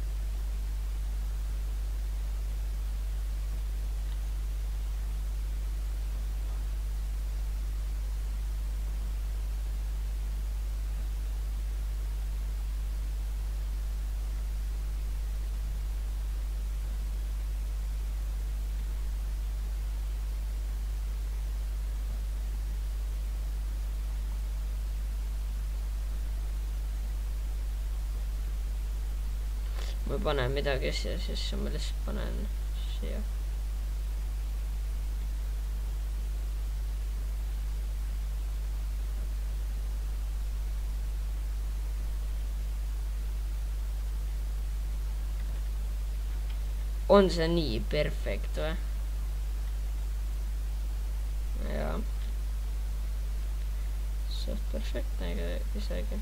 Ma panen midagi siia, siis ma lihtsalt panen siia. On see nii perfekt või? Jaa. Suht perfektne isegi.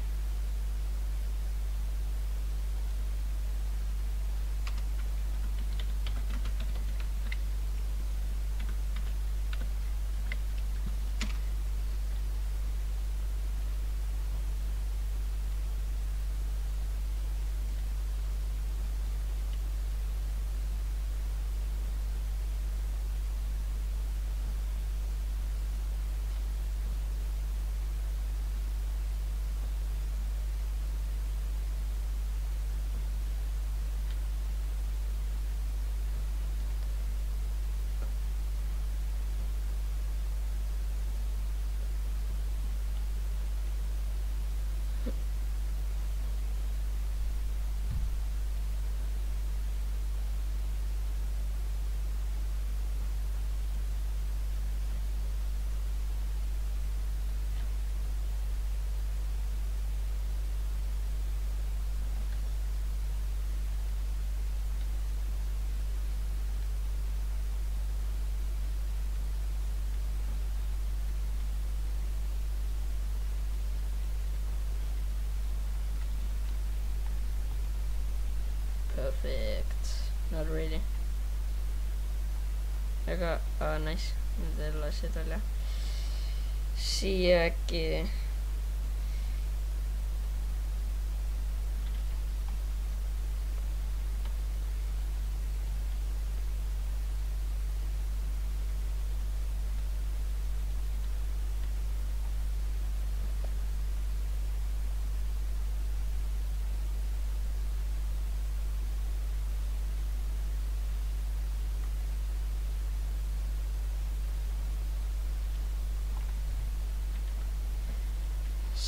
Perfect. Not really. Aga, nice. Nüüd lasid olla. Siia äkki.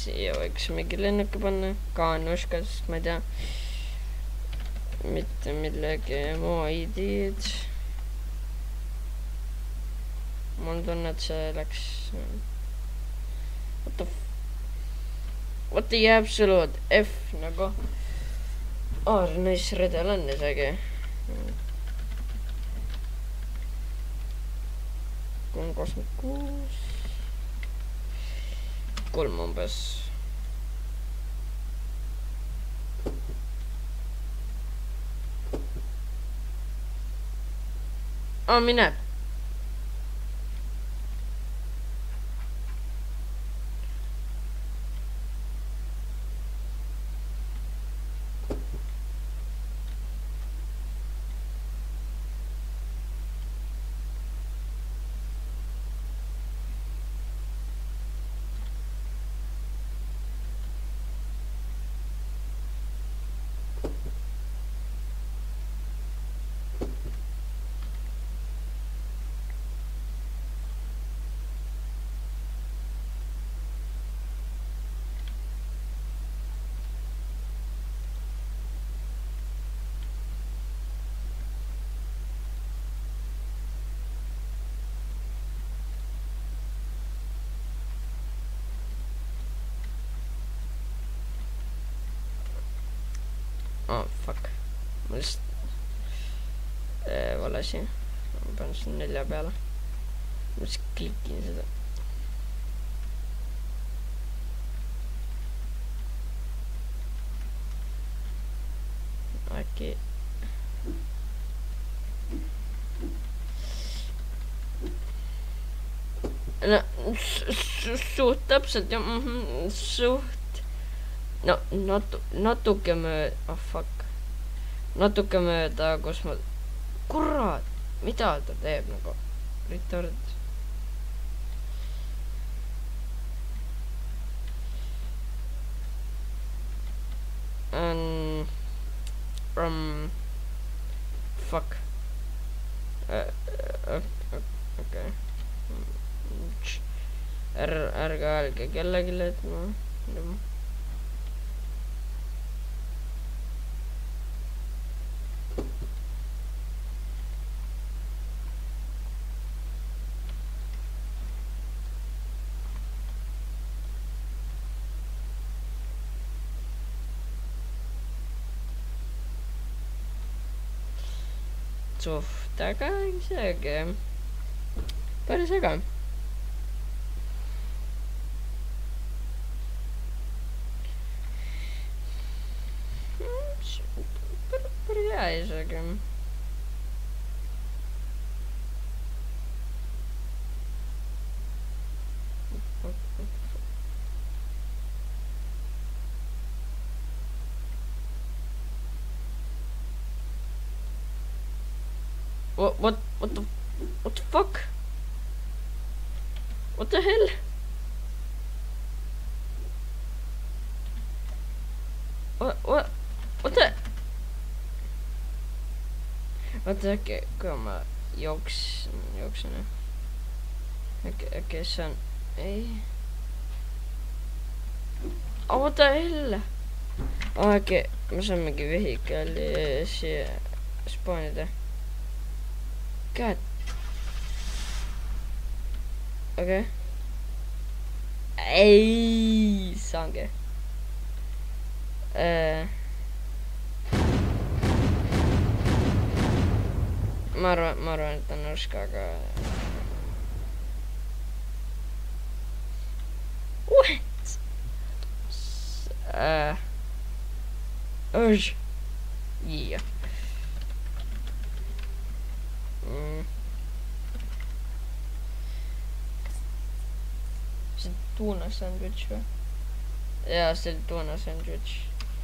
siia võiks mingi lennuki panna, kaanuška, sest ma ei tea mitte millegi moidiid. Mul tunne, et see läks what the absolute F nagu nice redel on isegi 326 3 umbes. Mine. Fuck. Ma lihtsalt valesin. Ma panen siin 4 peale. Ma lihtsalt klikin seda. Äkki no suht täpselt ja suht no natuke mööda fuck natuke mööda, kus ma kurat, mida ta teeb nagu retard. Fuck. Okay. Ärge öelge kellelegi, et ma suht äge isegi. Päris äge. Päris hea isegi. What the fuck? What the hell? What the? Oota äkki, kui ma jooksen. Äkki see on, ei. Oh, what the hell? Äkki ma saan mingi vehikali siia spaanida. God. Okay. Ei, saangi. Ma arvan, et on usk, aga what? Yeah. See tuna sandwich või? Jaa, see tuna sandwich.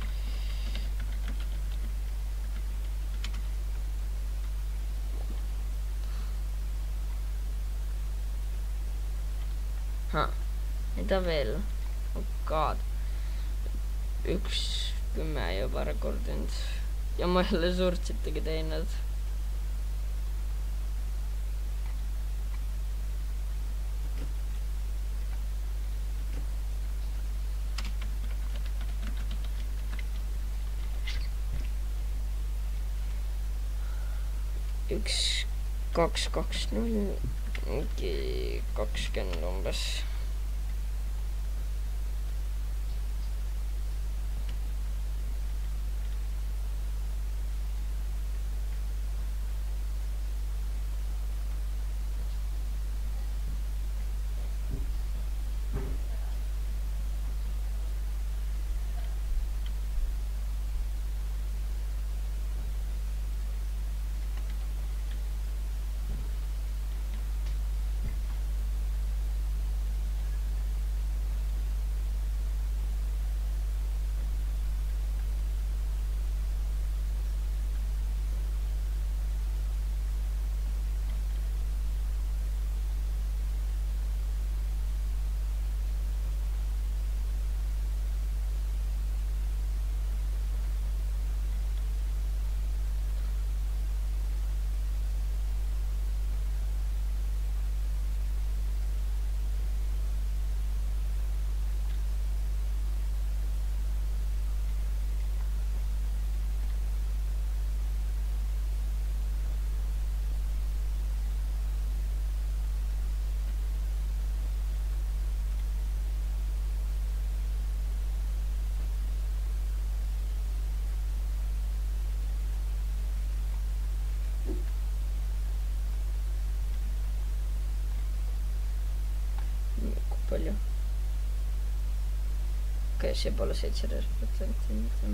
Mida veel? Oh god. 1:10 juba rekordinud. Ja ma jälle suurtsitegi teinud. 1, 2, 2, 0, mingi 20 umbes. Palju. Okei, see pole 17%.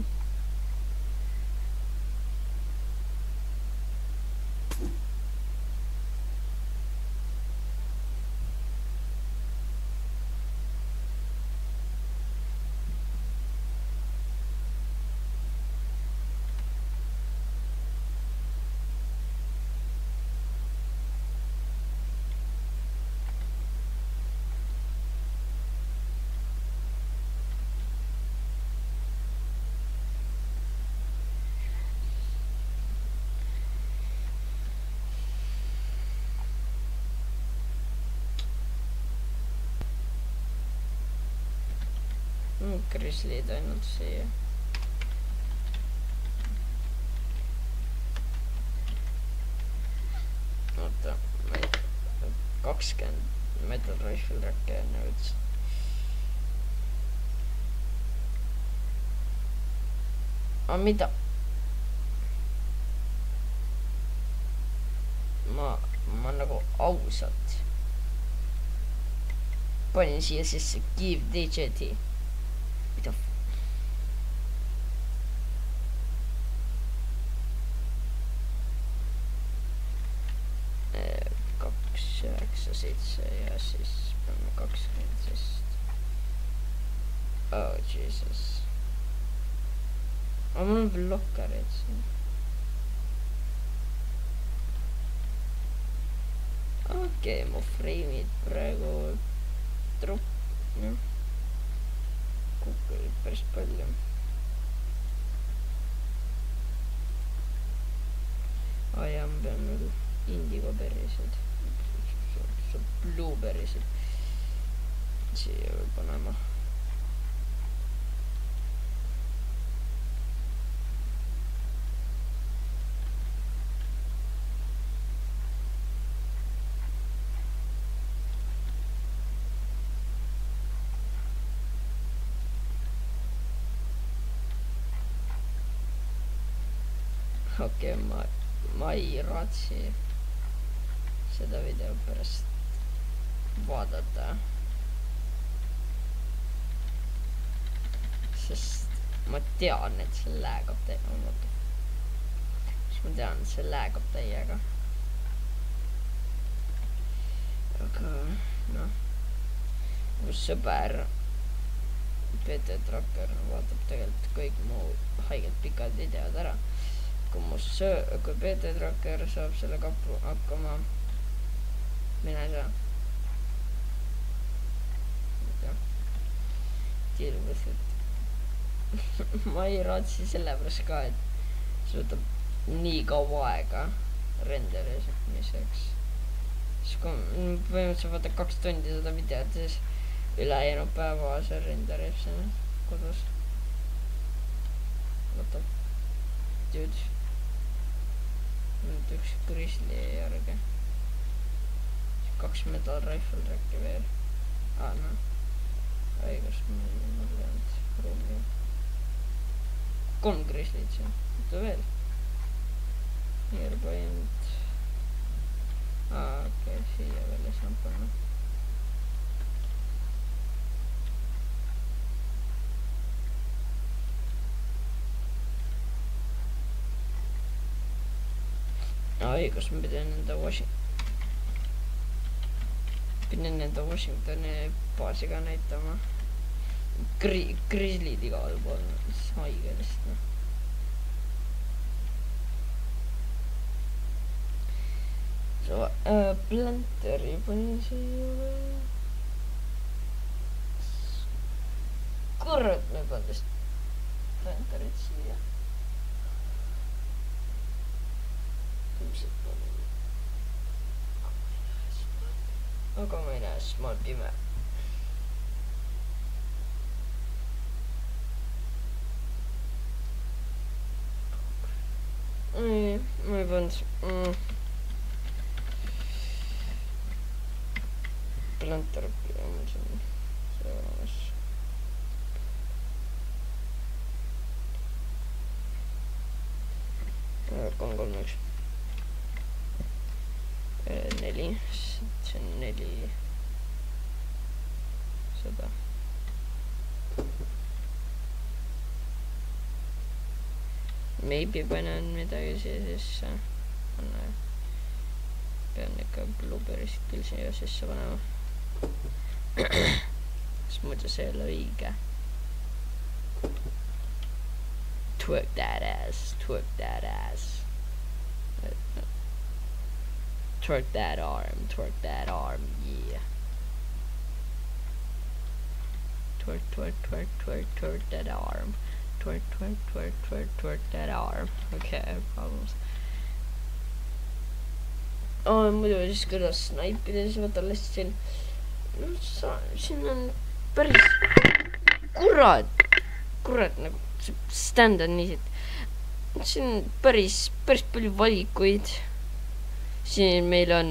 Grizzlid ainult siia. Oota, 20 metal rifle räkke nüüd. Aga mida? Ma nagu ausalt panin siia sisse give DJT. Mida 2, 9, 7 ja siis peame 20, sest oh Jesus. Aga mul on veel lokkerid siin. Okei, mu frame'id praegu jah, kukkusid päris palju. Ja ma pean veel indigoberrisid, blueberrisid siia veel panema. Okei, ma ei raatsi seda video pärast vaadata, sest ma tean, et see läägab täiega. Ma tean, et see läägab täiega. Aga noh, mu sõber PT Tracker vaatab tegelikult kõik mu haiged pikad videod ära. Kui PT Tracker saab sellega hakkama, mina ei saa. Deal with it. Ma ei raatsi sellepärast ka, et see võtab nii kaua aega renderismiseks. Siis kui põhimõtteliselt vaatad 2 tundi seda videot, siis ülejäänud päeva see renderib sinna kodus. Võtab dude. nüüd üks Grizzly järgi. 2 metal rifle track'i veel. Noh. Õigus, mul ei olnud ruumi. 3 Grizzly'd siin. Võta veel. Nearby and... okei, siia veel ei saanud panna. Õigus, ma pidin enda Washingtoni baasi ka näitama. Grizzlid igal pool, mis haige lihtsalt. Planteri panin siia veel. Kurat, ma ei pannud vist planterit siia. Aga ma ei näe, sest ma olen pime. Ma ei pannud planter on siin see olemas. 3-3-1 4, see on 4 seda. Maybe panen midagi siia sisse. Pean ikka blueberry'st küll siia sisse panema. Sest muidu see ei ole õige. Twerk that ass, twerk that ass. Twerk that arm, yeah. Twerk, twerk, twerk, twerk, twerk that arm. Twerk, twerk, twerk, twerk, twerk that arm. Okay, problems. Muidu siis kuidas snaipida, siis võtan lihtsalt siin. Siin on päris... Kurat, nagu stand on niisid. Siin on päris palju valikuid. Siin meil on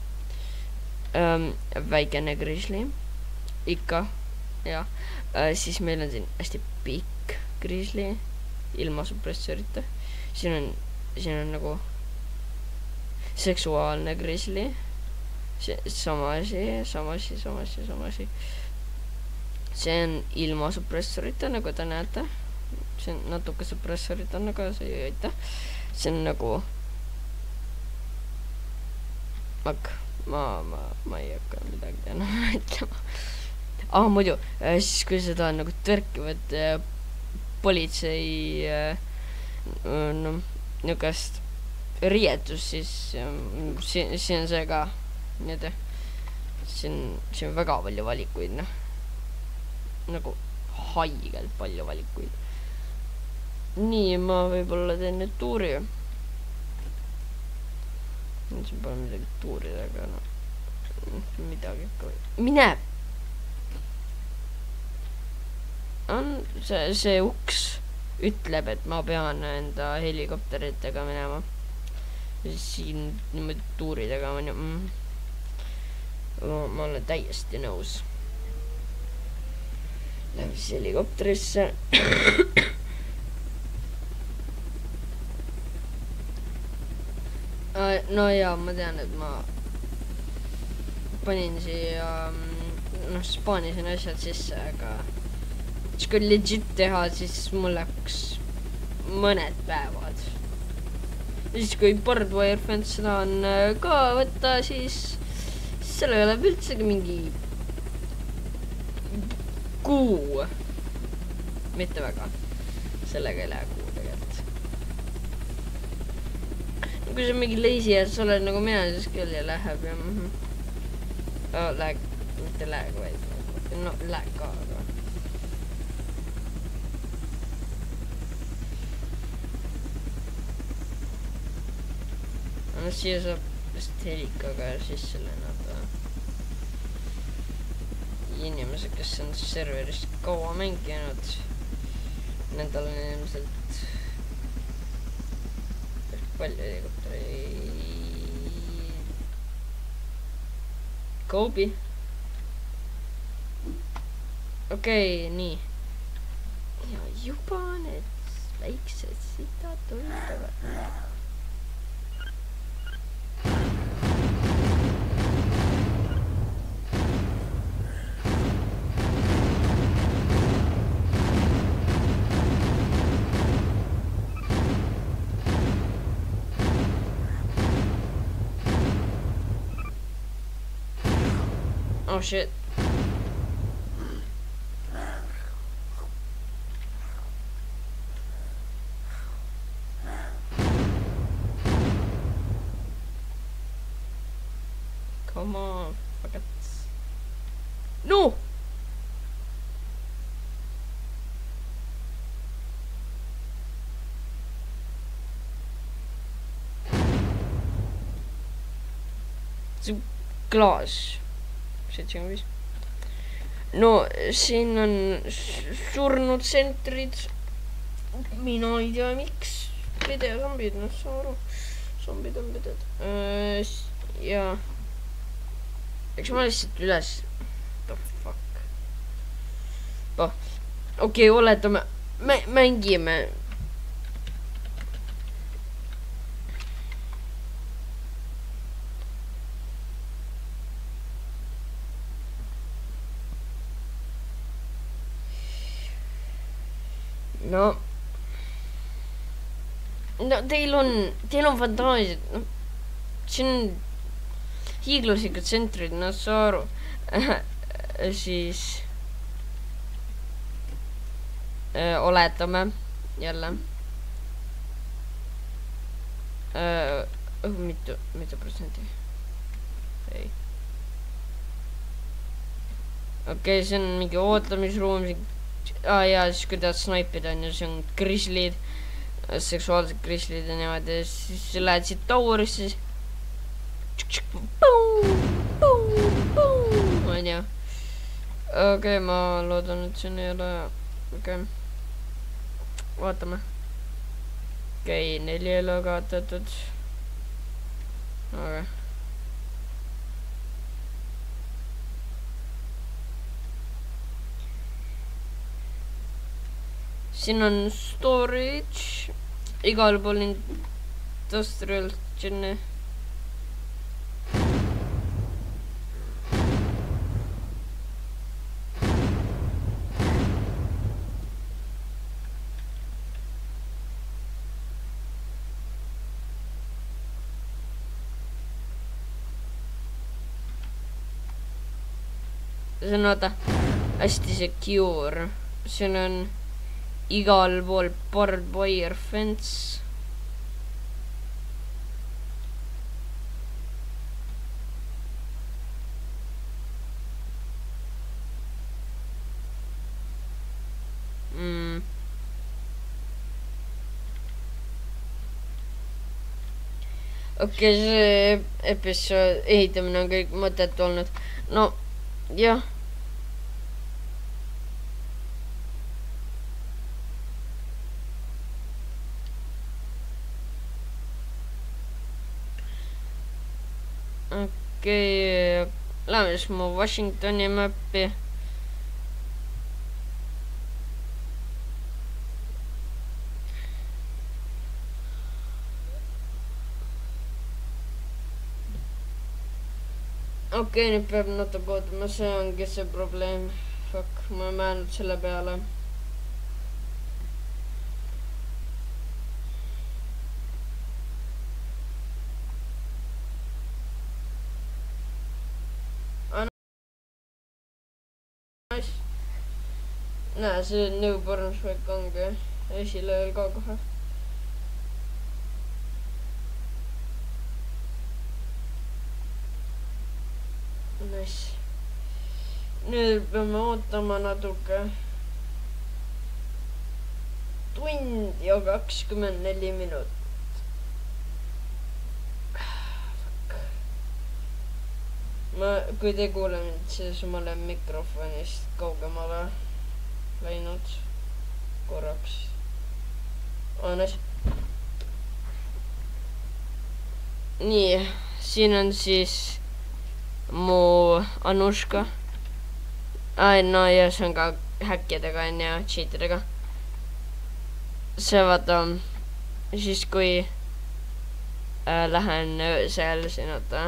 väikene Grizzly. Ikka, jah. Siis meil on siin hästi pikk Grizzly. Ilma suppressorita. Siin on nagu seksuaalne Grizzly. Sama asi. See on ilma suppressorita, nagu te näete. See on natuke suppressorita, aga see ei aita. See on nagu... Ma ei hakka midagi enam ütlema. Muidu, siis kui seda nagu tõrkivad politsei nukast riietus, siis siin on see ka siin on väga palju valikuid, nagu haigelt palju valikuid. Nii, ma võib-olla teen nüüd tuuri. Siin pole midagi tuurida, aga midagi ikka või. Mine! See uks ütleb, et ma pean enda helikopteritega minema. Siin niimoodi tuuridega ma olen täiesti nõus. Läheb siis helikopterisse. No jaa, ma tean, et ma panin siia spaanisin asjad sisse, aga siis kui legit teha, siis mul läks mõned päevad. Siis kui Boardwire Fence tahan ka võtta, siis sellega läheb üldsegi mingi kuu. Mitte väga. Sellega ei lähe kuu tegelikult. Kui see mingi lazy ja sa oled nagu mina, siis küll ja läheb ja lag, mitte lag, vaid no lag ka, aga siia saab vist helikaga sisse lennata. Inimesed, kes on serverist kaua mänginud, nendel on ilmselt palju helikoptereid. Kobe. Okei, nii. Ja juba need väiksed sitad tulitavad. Oh shit. Come on, fuck it. No! See klaas. 75. No siin on surnud tsentrid. Mina ei tea miks. Videozombid, noh saa aru. Zombid on pided. Ja. Eks ma lihtsalt üles. The fuck. Okei, oletame. Mängime. No, teil on fantaasiad, noh, siin on hiiglaslikud tsentrid, noh, saa aru, siis oletame jälle, mitu protsenti, ei, okei, see on mingi ootamisruum, ja siis kui tahad snaipida on ja see on grislid, seksuaalsed grislid ja niimoodi, siis lähed siit taurisse, siis on ju. Okei, ma loodan, et siin ei ole, okei, vaatame. Okei, 4 elu kaotatud. Okei. Siin on storage, igal pool industrial džinni. See on vaata hästi secure, siin on igal pool barbed wire fence. Okei, see episood ehitamine on kõik mõttetu olnud. No, jah. Okei, lähme siis mu Washingtoni mappi. Okei, nüüd peab natuke ootama, see ongi see probleem. Fuck, ma ei mõelnud selle peale. Näe, see newborn švek ongi esilööl ka kohe. Nice. Nüüd peame ootama natuke. Tund ja 24 minut. Kui te kuule mind, siis ma olen mikrofonist kaugemale läinud korraks. Nice. nii, siin on siis mu Anuška. No ja see on ka häkkidega on ja cheatidega. See vaata, siis kui lähen öösel siin oota.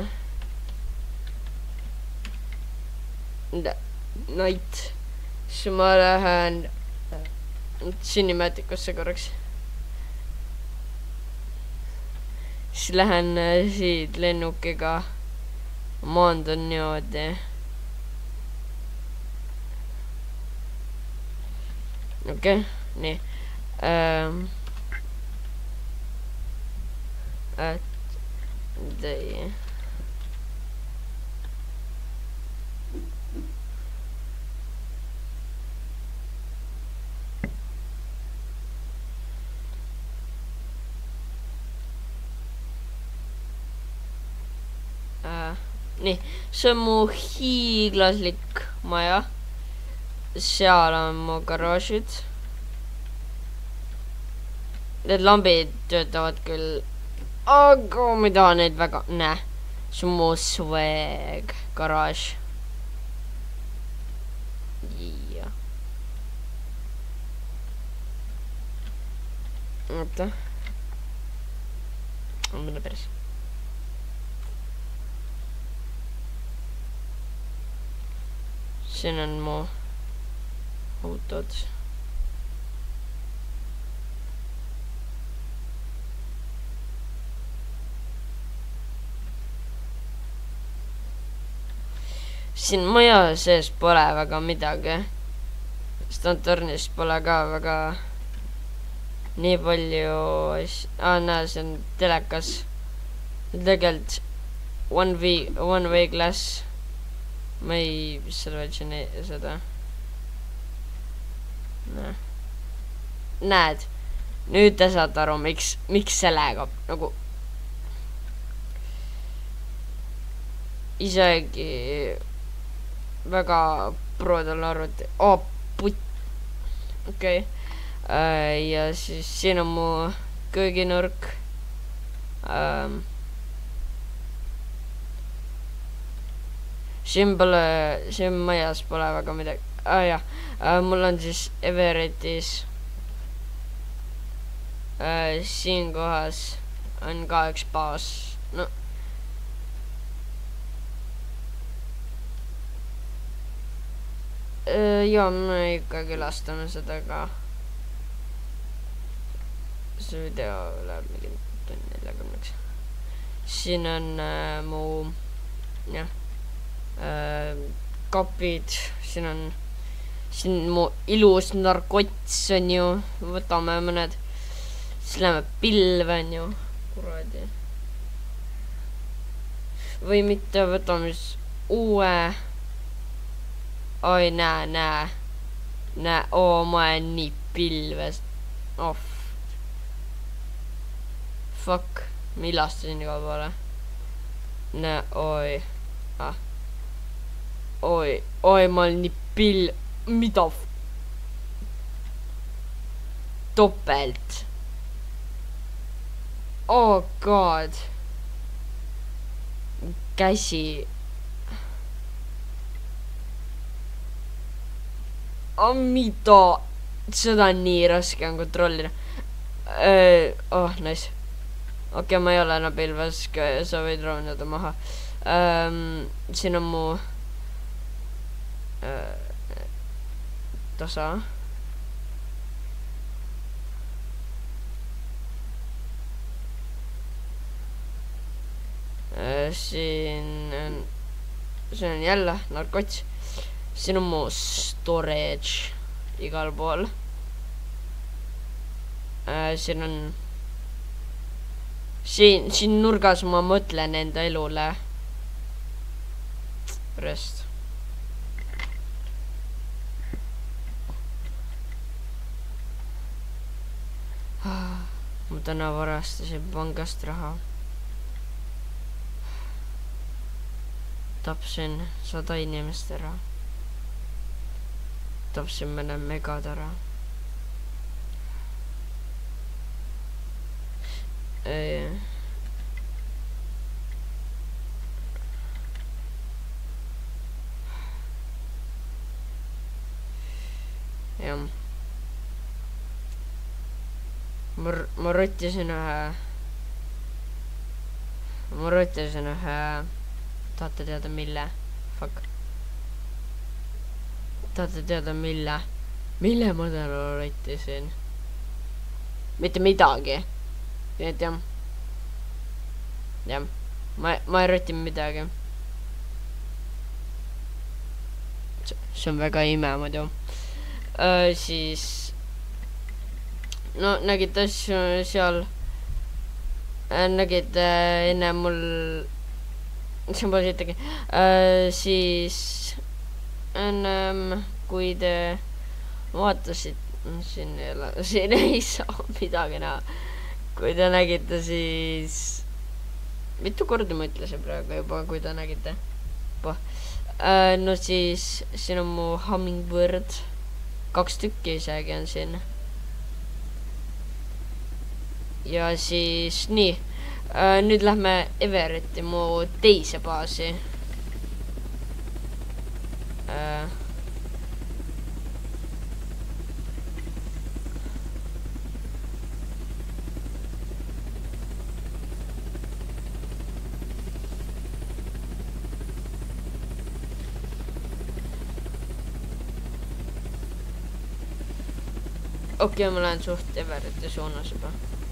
Night. Siis ma lähen sinnimäetikusse korraks. Siis lähen siit lennukiga. Maandun niimoodi. Okei, nii. Nii, see on mu hiiglaslik maja. Seal on mu garaažid. Need lambid töötavad küll, aga ma ei taha neid väga, näe. See on mu swag garaaž. Ja. Oota. On mõne päris. Siin on mu autod. Siin maja sees pole väga midagi. UNTURNEDis pole ka väga nii palju näe, see on telekas. Tegelikult one way glass. Ma ei, mis seal veel seda. Näed, nüüd te saate aru, miks see läägab, nagu isegi väga prodal arvuti. Okei. Ja siis siin on mu kööginurk. Siin majas pole väga midagi. Jah, mul on siis Everettis siin kohas on ka üks baas. No ja me ikka külastame seda ka. See video läheb mingi 40. Siin on mu jah kapid, siin mu ilus narkots on ju, võtame mõned, siis läheme pilve on ju, kuradi. Või mitte, võtame siis uue, oi näe, ma olen nii pilves, fuck, ma ilastasin iga poole, oi, ma olen nii mida topelt. Oh god. Käsi. Mida? Seda on nii raske on kontrollida. Nice. Okei, ma ei ole enam pilves, sa võid rahuneda maha. Siin on mu tasa. Siin on jälle narkots. Siin on mu storage igal pool. Siin on siin nurgas ma mõtlen enda elule. Rest. Ma täna varastasin pangast raha. Tapsin 100 inimest ära. Tapsin mõne megad ära. ma rottisin ühe, tahate teada mille? Fuck. Tahate teada mille? Mille ma täna rottisin? Mitte midagi. Et jah. Jah. Ma ei rotti midagi. See on väga ime muidu. Siis no nägite seal nägite enne mul see pole sittagi siis ennem kui te vaatasid siin ei saa midagi näha kui te nägite siis mitu korda ma ütlesin praegu juba kui te nägite no siis siin on mu hummingbird 2 tükki isegi on siin ja siis nii nüüd lähme Everetti mu teise baasi okei, ma lähen suht Everetti suunas juba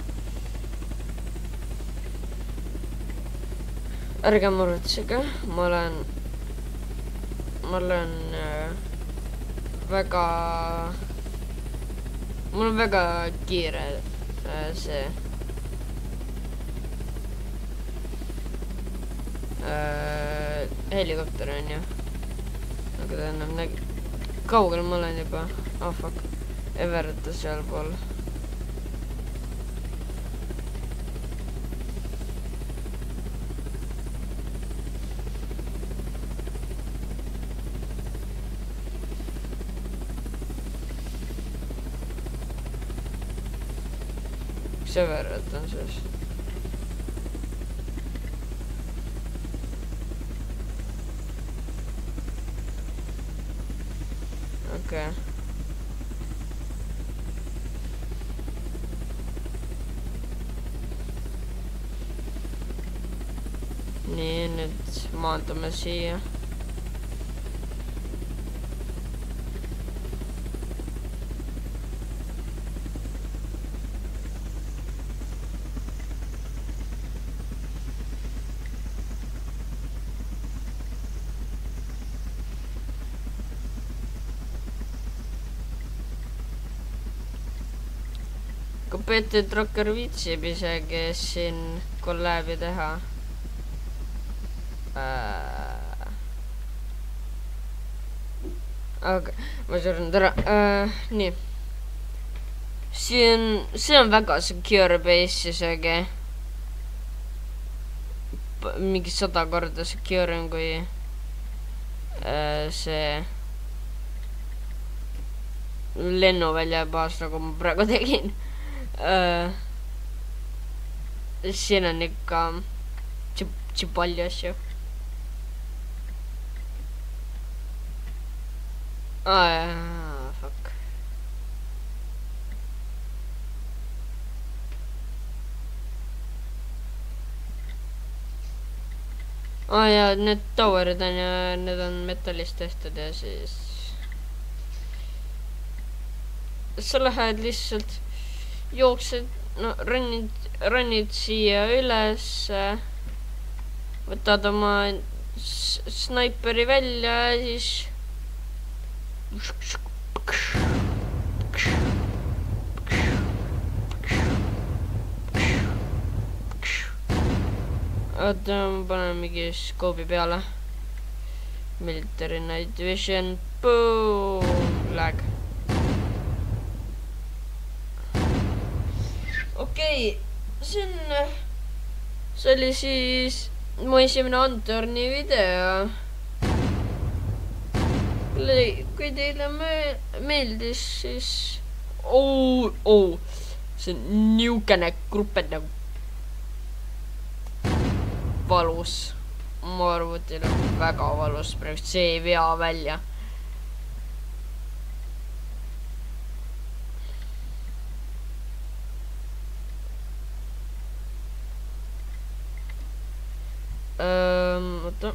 ärge muretsege, ma olen väga mul on väga kiire see helikopter on ju aga ta enam kaugel ma olen juba oh fuck Everett sealpool Everett on siis okei nii nüüd maandume siia kui Peeter Trokker viitsib isegi siin kolläbi teha aga ma suren ära nii see on väga secure base isegi mingi 100 korda secure on kui see lennuvälja baas nagu ma praegu tegin siin on ikka palju asju fuck ja need towerid on ja need on metallist tehtud ja siis sa lähed lihtsalt jooksed no runnid siia üles võtad oma snaiperi välja ja siis oota ma panen mingi skoobi peale military night vision boom lag okei, see oli siis mu esimene UNTURNED video. Kui teile meeldis, siis see on niukene grupped nagu valus. Mu arvutil on väga valus, praegu see ei vea välja. oota.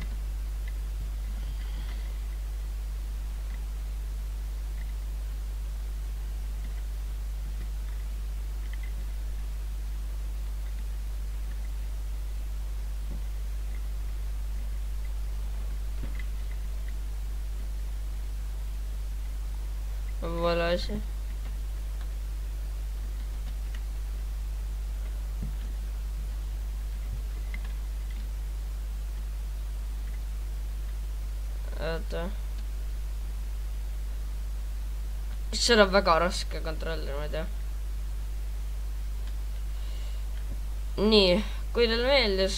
Voilà see. Oota. Seda on väga raske kontrollida, ma ei tea. Nii, kui teile meeldis,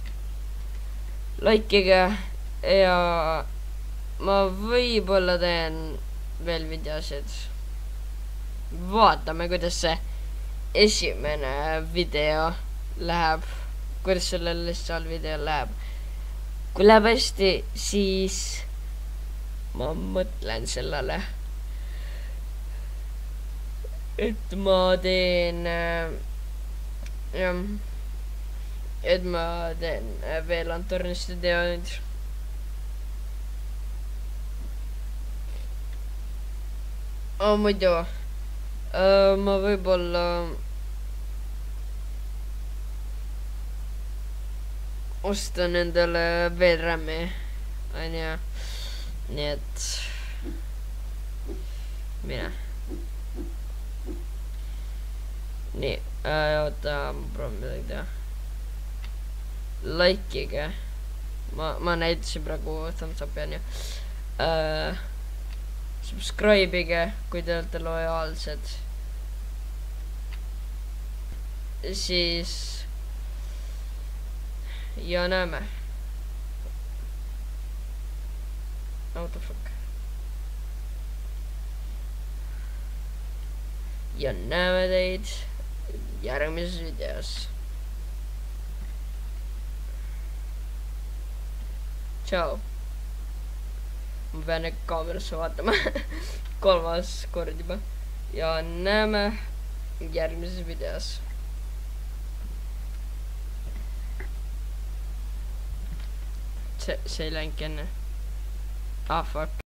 likeige ja ma võib-olla teen veel videosid. Vaatame, kuidas see esimene video läheb. Kuidas sellel lihtsal video läheb. Kui läheb hästi, siis ma mõtlen sellele, et ma teen et ma teen veel UNTURNED videoid. Muidu ma võib-olla ostan endale veel RAM-i, onju. Nii et mine. Nii, oota, ma proovin midagi teha. Likeige. Ma näitasin praegu thumbs up'i, onju. Subscribe'ige, kui te olete lojaalsed. Siis ja näeme. What the fuck. Ja näeme teid järgmises videos. Tšau. Ma pean äkki kaamerasse vaatama. 3. kord juba. Ja näeme järgmises videos. See ei läinudki enne. Ah, fuck.